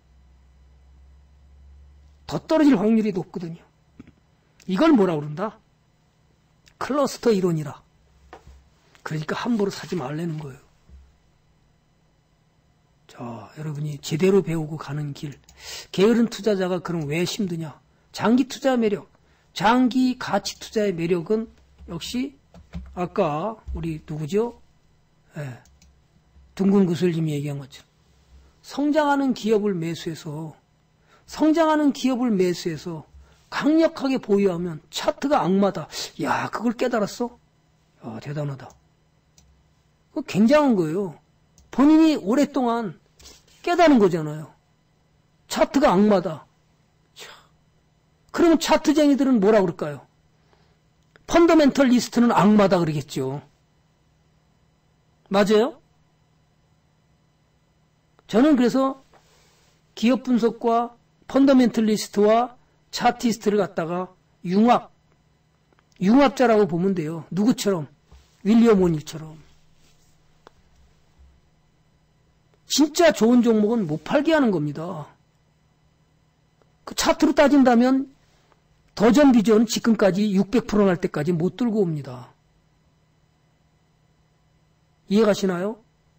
더 떨어질 확률이 높거든요. 이걸 뭐라 그런다? 클러스터 이론이라. 그러니까 함부로 사지 말라는 거예요. 자, 여러분이 제대로 배우고 가는 길. 게으른 투자자가 그럼 왜 힘드냐? 장기 투자 매력, 장기 가치 투자의 매력은 역시 아까 우리 누구죠? 둥근 구슬님이 얘기한 것처럼 성장하는 기업을 매수해서 강력하게 보유하면 차트가 악마다. 야, 그걸 깨달았어? 야, 대단하다. 그거 굉장한 거예요. 본인이 오랫동안 깨달은 거잖아요. 차트가 악마다. 그러면 차트쟁이들은 뭐라 그럴까요? 펀더멘털리스트는 악마다 그러겠죠. 맞아요? 저는 그래서 기업 분석과 펀더멘털리스트와 차티스트를 갖다가 융합자라고 보면 돼요. 누구처럼? 윌리엄 오닐처럼. 진짜 좋은 종목은 못 팔게 하는 겁니다. 그 차트로 따진다면 더전비전 지금까지 600% 날 때까지 못 들고 옵니다. 이해가시나요?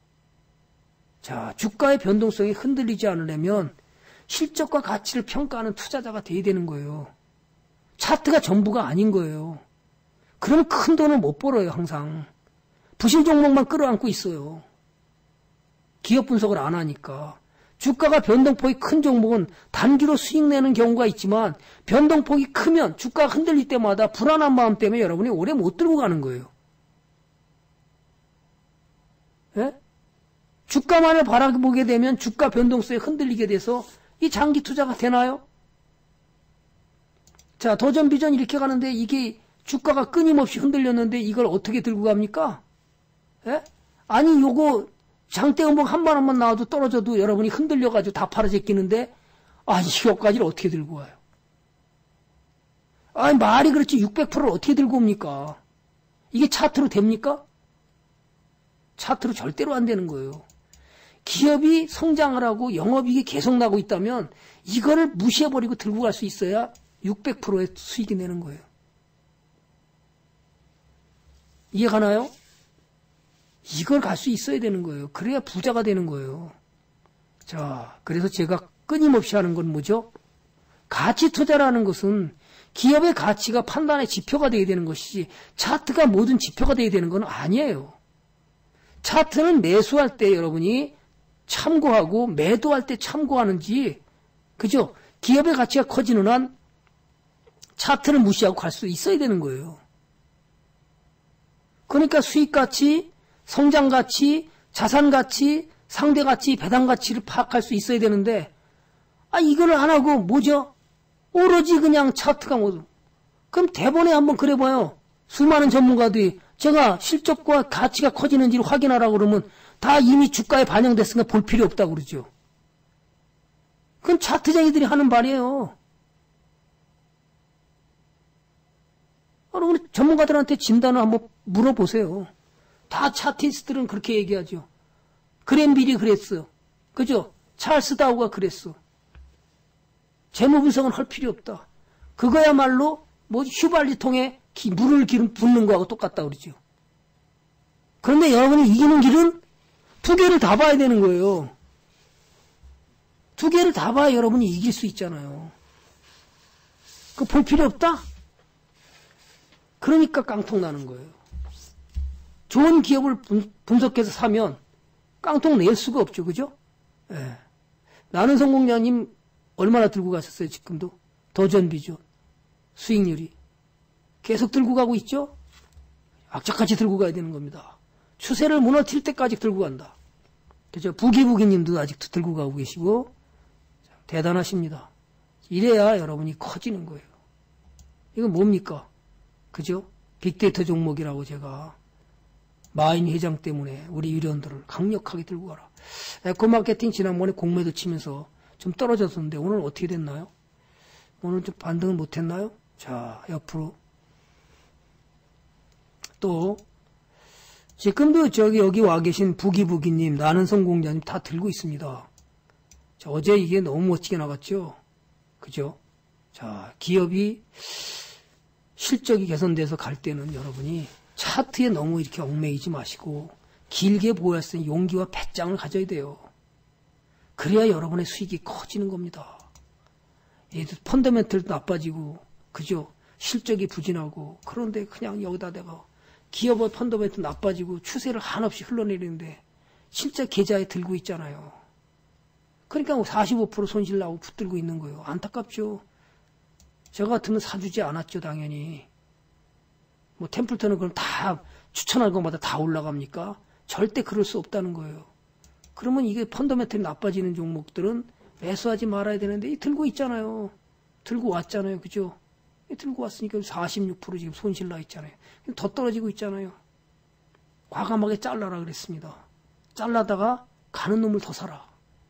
자, 주가의 변동성이 흔들리지 않으려면 실적과 가치를 평가하는 투자자가 돼야 되는 거예요. 차트가 전부가 아닌 거예요. 그럼 큰 돈을 못 벌어요, 항상. 부실 종목만 끌어안고 있어요. 기업 분석을 안 하니까. 주가가 변동폭이 큰 종목은 단기로 수익 내는 경우가 있지만 변동폭이 크면 주가가 흔들릴 때마다 불안한 마음 때문에 여러분이 오래 못 들고 가는 거예요. 예? 주가만을 바라보게 되면 주가 변동성에 흔들리게 돼서 이 장기 투자가 되나요? 자, 더전비전 이렇게 가는데 이게 주가가 끊임없이 흔들렸는데 이걸 어떻게 들고 갑니까? 예? 아니, 요거 장대음봉 한 번만 나와도 떨어져도 여러분이 흔들려가지고 다 팔아 제끼는데, 이거까지를 어떻게 들고 와요? 말이 그렇지 600%를 어떻게 들고 옵니까? 이게 차트로 됩니까? 차트로 절대로 안 되는 거예요. 기업이 성장을 하고 영업이익이 계속 나고 있다면 이거를 무시해버리고 들고 갈 수 있어야 600%의 수익이 내는 거예요. 이해가나요? 이걸 갈 수 있어야 되는 거예요. 그래야 부자가 되는 거예요. 자, 그래서 제가 끊임없이 하는 건 뭐죠? 가치 투자라는 것은 기업의 가치가 판단의 지표가 되어야 되는 것이지 차트가 모든 지표가 되어야 되는 건 아니에요. 차트는 매수할 때 여러분이 참고하고 매도할 때 참고하는지, 그죠? 기업의 가치가 커지는 한 차트를 무시하고 갈 수 있어야 되는 거예요. 그러니까 수익가치, 성장가치, 자산가치, 상대가치, 배당가치를 파악할 수 있어야 되는데, 이거를 안 하고 뭐죠? 오로지 그냥 차트가 뭐죠? 그럼 대본에 한번 그려봐요. 수많은 전문가들이 제가 실적과 가치가 커지는지를 확인하라고 그러면 다 이미 주가에 반영됐으니까 볼 필요 없다고 그러죠. 그건 차트쟁이들이 하는 말이에요. 여러분 전문가들한테 진단을 한번 물어보세요. 다 차티스트들은 그렇게 얘기하죠. 그랜빌이 그랬어. 그죠? 찰스 다우가 그랬어. 재무 분석은 할 필요 없다. 그거야말로 휘발유통에 물을 붓는 거하고 똑같다 그러죠. 그런데 여러분이 이기는 길은 두 개를 다 봐야 되는 거예요. 두 개를 다 봐야 여러분이 이길 수 있잖아요. 그거 볼 필요 없다? 그러니까 깡통 나는 거예요. 좋은 기업을 분석해서 사면 깡통 낼 수가 없죠. 그죠? 예. 나는 성공자님 얼마나 들고 가셨어요, 지금도? 더전비전, 수익률이. 계속 들고 가고 있죠? 악착같이 들고 가야 되는 겁니다. 추세를 무너뜨릴 때까지 들고 간다. 그죠? 부기부기님도 아직도 들고 가고 계시고, 대단하십니다. 이래야 여러분이 커지는 거예요. 이건 뭡니까? 그죠? 빅데이터 종목이라고 제가 마인 회장 때문에 우리 유료원들을 강력하게 들고 가라. 에코마케팅 지난번에 공매도 치면서 좀 떨어졌었는데 오늘 어떻게 됐나요? 오늘 좀 반등을 못했나요? 자, 옆으로. 또 지금도 여기 와 계신 부기부기님, 나는 성공자님 다 들고 있습니다. 자, 어제 이게 너무 멋지게 나갔죠? 그죠? 자, 기업이 실적이 개선돼서 갈 때는 여러분이 차트에 너무 이렇게 얽매이지 마시고 길게 보여야 할 때 용기와 배짱을 가져야 돼요. 그래야 여러분의 수익이 커지는 겁니다. 펀더멘털도 나빠지고, 그죠? 실적이 부진하고, 그런데 그냥 여기다 내가 기업의 펀더멘털 나빠지고 추세를 한없이 흘러내리는데 진짜 계좌에 들고 있잖아요. 그러니까 45% 손실 나고 붙들고 있는 거예요. 안타깝죠. 저 같으면 사주지 않았죠, 당연히. 뭐 템플턴은 그럼 다 추천할 것마다 다 올라갑니까? 절대 그럴 수 없다는 거예요. 그러면 이게 펀더멘털이 나빠지는 종목들은 매수하지 말아야 되는데 들고 있잖아요. 들고 왔잖아요. 그죠? 들고 왔으니까 46% 지금 손실 나 있잖아요. 더 떨어지고 있잖아요. 과감하게 잘라라 그랬습니다. 잘라다가 가는 놈을 더 사라.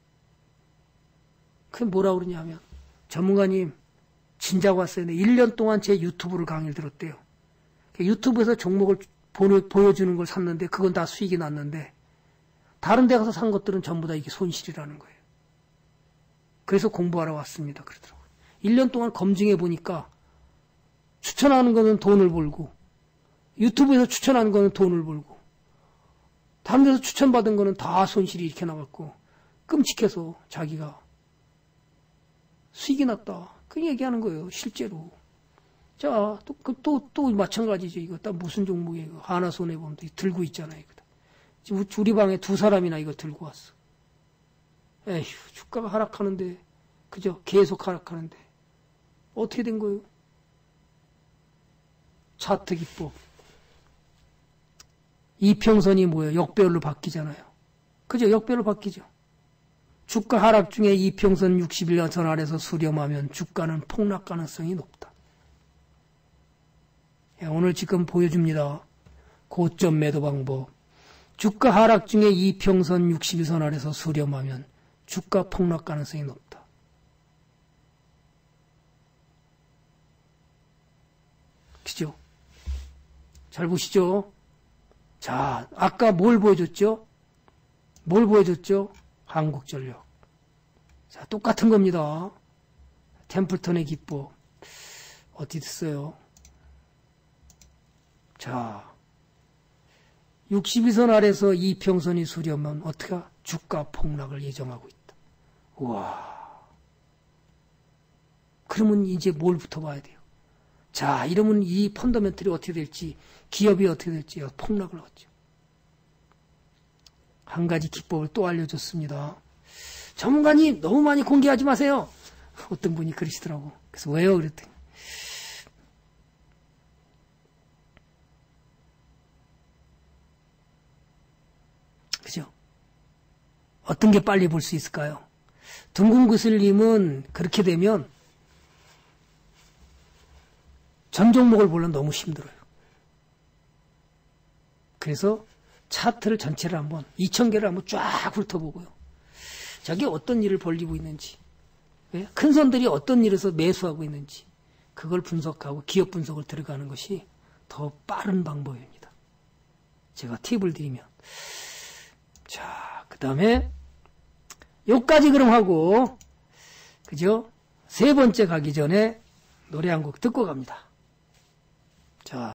그게 뭐라 그러냐면 전문가님 진작 왔어요. 1년 동안 제 유튜브를 강의를 들었대요. 유튜브에서 종목을 보여주는 걸 샀는데 그건 다 수익이 났는데 다른 데 가서 산 것들은 전부 다 이게 손실이라는 거예요. 그래서 공부하러 왔습니다. 그러더라고요. 1년 동안 검증해 보니까 추천하는 거는 돈을 벌고 유튜브에서 추천하는 거는 돈을 벌고 다른 데서 추천받은 거는 다 손실이 이렇게 나갔고 끔찍해서 자기가 수익이 났다. 그 얘기하는 거예요. 실제로. 자, 또 마찬가지죠. 이거 딱 무슨 종목이에요. 하나손해보험도 들고 있잖아요. 지금 우리 방에 두 사람이나 이거 들고 왔어. 에휴, 주가가 하락하는데, 그죠? 계속 하락하는데. 어떻게 된 거예요? 차트 기법. 이평선이 뭐예요? 역배열로 바뀌잖아요. 그죠? 역배열로 바뀌죠. 주가 하락 중에 이평선 61선 아래서 수렴하면 주가는 폭락 가능성이 높다. 오늘 지금 보여줍니다. 고점 매도 방법. 주가 하락 중에 이평선 61선 아래서 수렴하면 주가 폭락 가능성이 높다. 그죠? 잘 보시죠? 자, 아까 뭘 보여줬죠? 뭘 보여줬죠? 한국전력. 자, 똑같은 겁니다. 템플턴의 기법. 어디 있어요? 자, 62선 아래서 이평선이 수렴하면 어떻게 주가 폭락을 예정하고 있다. 우와. 그러면 이제 뭘부터 봐야 돼요? 자, 이러면 이 펀더멘털이 어떻게 될지, 기업이 어떻게 될지 폭락을 하죠. 한 가지 기법을 또 알려줬습니다. 전문가님 너무 많이 공개하지 마세요. 어떤 분이 그러시더라고. 그래서 왜요? 그랬더니 그죠? 어떤 게 빨리 볼 수 있을까요? 둥근구슬님은 그렇게 되면 전 종목을 보려면 너무 힘들어요. 그래서 차트를 전체를 한번 2,000개를 한번 쫙 훑어보고요. 저게 어떤 일을 벌리고 있는지, 큰 손들이 어떤 일에서 매수하고 있는지 그걸 분석하고 기업 분석을 들어가는 것이 더 빠른 방법입니다. 제가 팁을 드리면 자, 그 다음에 요까지 그럼 하고 그죠? 세 번째 가기 전에 노래 한 곡 듣고 갑니다. 자.